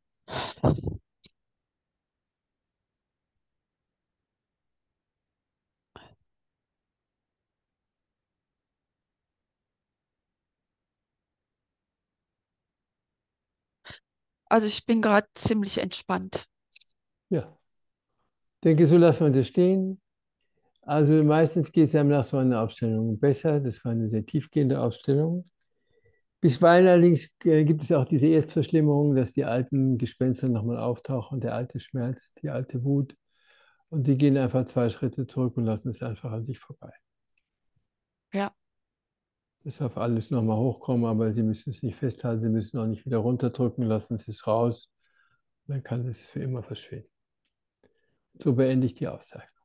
Also ich bin gerade ziemlich entspannt. Ja. Ich denke, so lassen wir das stehen. Also meistens geht es einem nach so einer Aufstellung besser. Das war eine sehr tiefgehende Aufstellung. Bisweilen allerdings gibt es auch diese Erstverschlimmerung, dass die alten Gespenster nochmal auftauchen, der alte Schmerz, die alte Wut. Und die gehen einfach 2 Schritte zurück und lassen es einfach an sich vorbei. Ja, Es darf alles nochmal hochkommen, aber Sie müssen es nicht festhalten, Sie müssen auch nicht wieder runterdrücken, lassen Sie es raus. Dann kann es für immer verschwinden. So beende ich die Aufzeichnung.